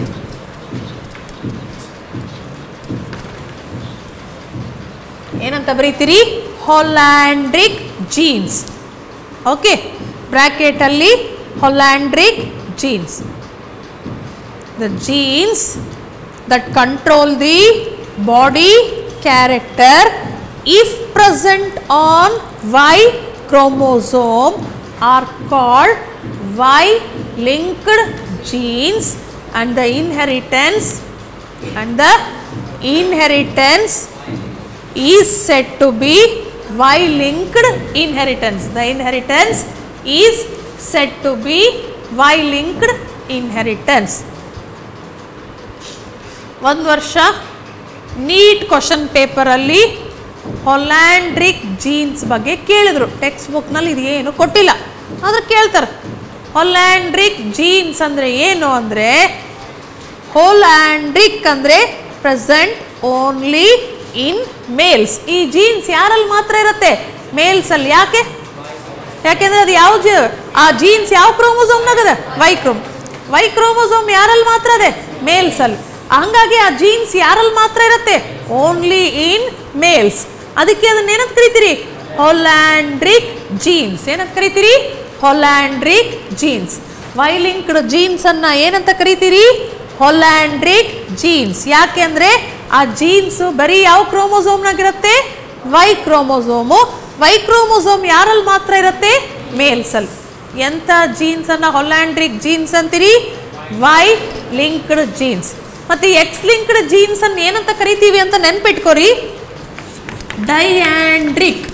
ಏನಂತ ಬರೀತೀರಿ? Holandric genes. ಓಕೆ, ಬ್ರಾಕೆಟ್ ಅಲ್ಲಿ holandric genes. The genes that control the body character if present on Y chromosome are called Y linked genes, and the inheritance and the inheritance is said to be Y linked inheritance. The inheritance is said to be Y linked inheritance. ಒಂದು ವರ್ಷ ನೀಟ್ ಕ್ವಶನ್ ಪೇಪರ್ ಅಲ್ಲಿ ಹೊಲ್ಯಾಂಡ್ರಿಕ್ ಜೀನ್ಸ್ ಬಗ್ಗೆ ಕೇಳಿದ್ರು. ಟೆಕ್ಸ್ಟ್ ಬುಕ್ ನಲ್ಲಿ ಇದು ಏನು ಕೊಟ್ಟಿಲ್ಲ, ಆದ್ರೆ ಕೇಳ್ತಾರೆ. ಹೊಲ್ಯಾಂಡ್ರಿಕ್ ಜೀನ್ಸ್ ಅಂದ್ರೆ ಏನು ಅಂದ್ರೆ, ಹೊಲ್ಯಾಂಡ್ರಿಕ್ ಅಂದ್ರೆ ಪ್ರೆಸೆಂಟ್ ಓನ್ಲಿ ಇನ್ ಮೇಲ್ಸ್. ಈ ಜೀನ್ಸ್ ಯಾರಲ್ಲಿ ಮಾತ್ರ ಇರುತ್ತೆ? ಮೇಲ್ಸ್ ಅಲ್ಲಿ. ಯಾಕೆ? ಯಾಕೆಂದ್ರೆ ಅದು ಯಾವ ಆ ಜೀನ್ಸ್ ಯಾವ ಕ್ರೋಮೋಸೋಮ್ನಾಗದ ವೈ ಕ್ರೋಮ್ ವೈ ಕ್ರೋಮೋಸೋಮ್ ಯಾರಲ್ಲಿ ಮಾತ್ರ ಅದೇ ಮೇಲ್ಸ್ ಅಲ್ಲಿ. ಹಂಗಾಗಿ ಆ ಜೀನ್ಸ್ ಯಾರಲ್ಲಿ ಮಾತ್ರ ಇರುತ್ತೆ ಓನ್ಲಿ ಇನ್ ಮೇಲ್ಸ್. ಅದಕ್ಕೆ ಅದನ್ನ ಏನಂತ ಕರಿತೀರಿ ಹೊಲ್ಯಾಂಡ್ರಿಕ್ ಜೀನ್ಸ್. ಏನಂತ ಕರಿತೀರಿ holandric genes. Y linked genes ಅನ್ನ ಏನಂತ ಕರಿತೀರಿ ಹೊಲ್ಯಾಂಡ್ರಿಕ್ ಜೀನ್ಸ್. ಯಾಕೆಂದ್ರೆ ಆ ಜೀನ್ಸ್ ಬರೀ ಯಾವ ಕ್ರೋಮೋಸೋಮ್ನಾಗಿರುತ್ತೆ ವೈ ಕ್ರೋಮೋಸೋಮು. ವೈ ಕ್ರೋಮೋಸೋಮ್ ಯಾರಲ್ಲಿ ಮಾತ್ರ ಇರುತ್ತೆ ಮೇಲ್ಸ್ ಅಲ್ಲಿ. ಎಂತ ಜೀನ್ಸ್ ಅನ್ನ ಹೊಲ್ಯಾಂಡ್ರಿಕ್ ಜೀನ್ಸ್ ಅಂತೀರಿ ವೈ ಲಿಂಕ್ಡ್ ಜೀನ್ಸ್. ಮತ್ತೆ ಎಕ್ಸ್ ಲಿಂಕ್ಡ್ ಜೀನ್ಸ್ ಅನ್ನ ಏನಂತ ಕರಿತೀವಿ ಅಂತ ನೆನ್ಪಿಟ್ಕೋರಿ ಡೈಯಾಂಡ್ರಿಕ್.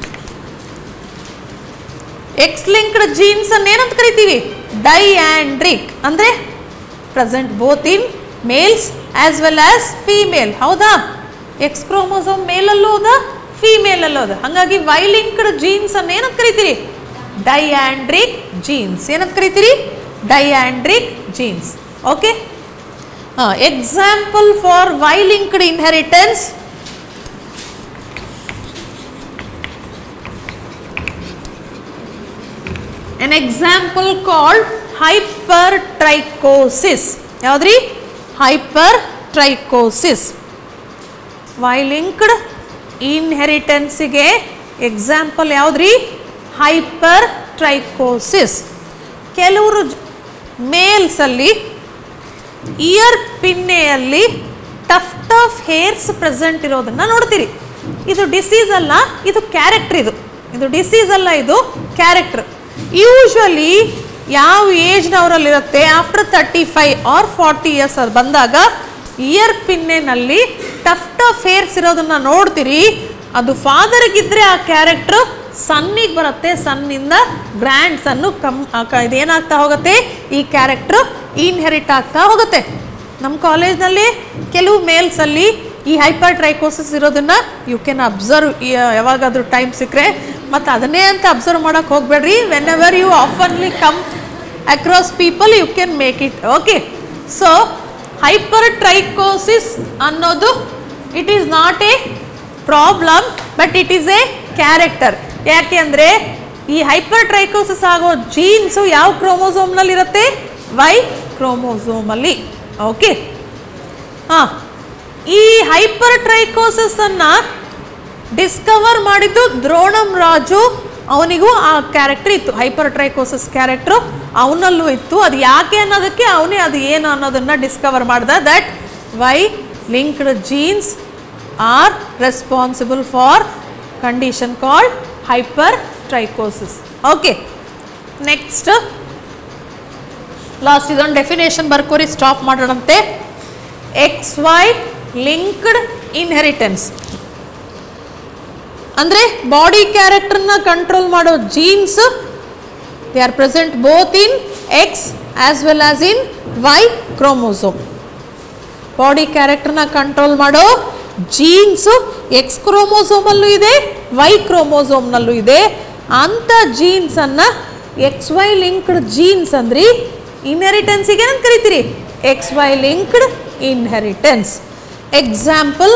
ಎಕ್ಸ್ ಲಿಂಕ್ಡ್ ಜೀನ್ಸ್ ಅನ್ನ ಏನಂತ ಕರಿತೀವಿ ಡೈಯಾಂಡ್ರಿಕ್. ಅಂದ್ರೆ present both in males as well as female. ಹೌದಾ ಎಕ್ಸ್ ಕ್ರೋಮೋಸೋಮ್ ಮೇಲಲ್ಲೂ ಹೋದ ಫೀಮೇಲ್ ಅಲ್ಲೂ ಹೋದ. ಹಾಗಾಗಿ ವೈ ಲಿಂಕ್ಡ್ ಜೀನ್ಸ್ ಅನ್ನ ಏನಂತ ಕರಿತೀರಿ ಡೈಯಾಂಡ್ರಿಕ್ ಜೀನ್ಸ್. ಏನಂತ ಕರಿತೀರಿ diandric genes. Okay example for Y linked inheritance. An example called hypertrichosis. ಯಾವ್ದ್ರಿ hypertrichosis. Y linked inheritance ಗೆ ಎಕ್ಸಾಂಪಲ್ ಯಾವ್ದ್ರಿ hypertrichosis. ಕೆಲವರು ಮೇಲ್ಸ್ ಅಲ್ಲಿ ಇಯರ್ ಪಿನ್ನೆಯಲ್ಲಿ ಟಫ್ಟ್ ಆಫ್ ಹೇರ್ಸ್ ಪ್ರೆಸೆಂಟ್ ಇರೋದನ್ನ ನೋಡ್ತೀರಿ. ಇದು ಡಿಸೀಸ್ ಅಲ್ಲ, ಇದು ಕ್ಯಾರೆಕ್ಟರ್. ಇದು ಇದು ಡಿಸೀಸ್ ಅಲ್ಲ, ಇದು ಕ್ಯಾರೆಕ್ಟರ್. ಯೂಶಲಿ ಯಾವ ಏಜ್ನವರಲ್ಲಿರುತ್ತೆ after thirty five or forty years ಅದು ಬಂದಾಗ ಇಯರ್ ಪಿನ್ನೆನಲ್ಲಿ ಟಫ್ಟ್ ಆಫ್ ಹೇರ್ಸ್ ಇರೋದನ್ನ ನೋಡ್ತೀರಿ. ಅದು ಫಾದರ್ಗಿದ್ರೆ ಆ ಕ್ಯಾರೆಕ್ಟರ್ ಸನ್ನಿಗೆ ಬರುತ್ತೆ, ಸನ್ನಿಂದ ಗ್ರ್ಯಾಂಡ್ ಸನ್ನು ಕಮ್ ಇದೇನಾಗ್ತಾ ಹೋಗುತ್ತೆ ಈ ಕ್ಯಾರೆಕ್ಟರ್ ಇನ್ಹೆರಿಟ್ ಆಗ್ತಾ ಹೋಗುತ್ತೆ. ನಮ್ಮ ಕಾಲೇಜ್ನಲ್ಲಿ ಕೆಲವು ಮೇಲ್ಸಲ್ಲಿ ಈ ಹೈಪರ್ ಟ್ರೈಕೋಸಿಸ್ ಇರೋದನ್ನ ಯು ಕ್ಯಾನ್ ಅಬ್ಸರ್ವ್. ಯಾವಾಗಾದ್ರೂ ಟೈಮ್ ಸಿಕ್ಕರೆ ಮತ್ತು ಅದನ್ನೇ ಅಂತ ಅಬ್ಸರ್ವ್ ಮಾಡೋಕೆ ಹೋಗ್ಬೇಡ್ರಿ. Whenever you oftenly come across people you can make it. Okay, so hypertrichosis ಅನ್ನೋದು it is not a problem but it is a character. ಯಾಕೆ ಅಂದರೆ ಈ ಹೈಪರ್ ಟ್ರೈಕೋಸಿಸ್ ಆಗೋ ಜೀನ್ಸು ಯಾವ ಕ್ರೋಮೋಸೋಮ್ನಲ್ಲಿ ಇರುತ್ತೆ ವೈ ಕ್ರೋಮೋಸೋಮಲ್ಲಿ. ಓಕೆ, ಹಾಂ, ಈ ಹೈಪರ್ ಟ್ರೈಕೋಸಿಸ್ ಅನ್ನ ಡಿಸ್ಕವರ್ ಮಾಡಿದ್ದು ದ್ರೋಣಂ ರಾಜು. ಅವನಿಗೂ ಆ ಕ್ಯಾರೆಕ್ಟರ್ ಇತ್ತು, ಹೈಪರ್ ಟ್ರೈಕೋಸಿಸ್ ಕ್ಯಾರೆಕ್ಟರ್ ಅವನಲ್ಲೂ ಇತ್ತು. ಅದು ಯಾಕೆ ಅನ್ನೋದಕ್ಕೆ ಅವನೇ ಅದು ಏನು ಅನ್ನೋದನ್ನ ಡಿಸ್ಕವರ್ ಮಾಡ್ದ. That Y linked genes are responsible for condition called hypertrichosis. Okay, next last ಇದೊಂದು ಡೆಫಿನೇಷನ್ ಬರ್ಕೋರಿ, ಸ್ಟಾಪ್ ಮಾಡೋಣಂತೆ. ಎಕ್ಸ್ ವೈ ಲಿಂಕ್ಡ್ ಇನ್ಹೆರಿಟೆನ್ಸ್ ಅಂದ್ರೆ ಬಾಡಿ ಕ್ಯಾರೆಕ್ಟರ್ನ ಕಂಟ್ರೋಲ್ ಮಾಡೋ genes they are present both in X as well as in Y chromosome. Body ಕ್ಯಾರೆಕ್ಟರ್ನ ಕಂಟ್ರೋಲ್ ಮಾಡೋ ಜೀನ್ಸ್ ಎಕ್ಸ್ ಕ್ರೋಮೋಸೋಮಲ್ಲೂ ಇದೆ, ವೈ ಕ್ರೋಮೋಸೋಮ್ನಲ್ಲೂ ಇದೆ. ಅಂತ ಜೀನ್ಸ್ ಅನ್ನ ಎಕ್ಸ್ ವೈ ಲಿಂಕ್ಡ್ ಜೀನ್ಸ್ ಅಂದ್ರಿ. ಇನ್ಹೆರಿಟೆನ್ಸಿಗೆ ಏನಂತ ಕರಿತೀರಿ X Y linked inheritance. Example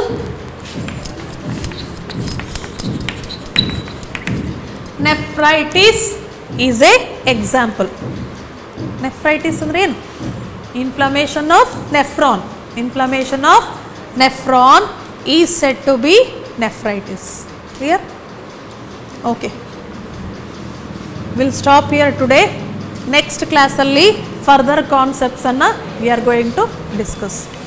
nephritis is a example. Nephritis ಅಂದ್ರೆ ಏನು? Inflammation of nephron. Inflammation of nephron is said to be nephritis. Clear? Okay, will stop here today. Next ಕ್ಲಾಸಲ್ಲಿ ಫರ್ದರ್ ಕಾನ್ಸೆಪ್ಟ್ಸ್ ಅನ್ನ we are going to discuss.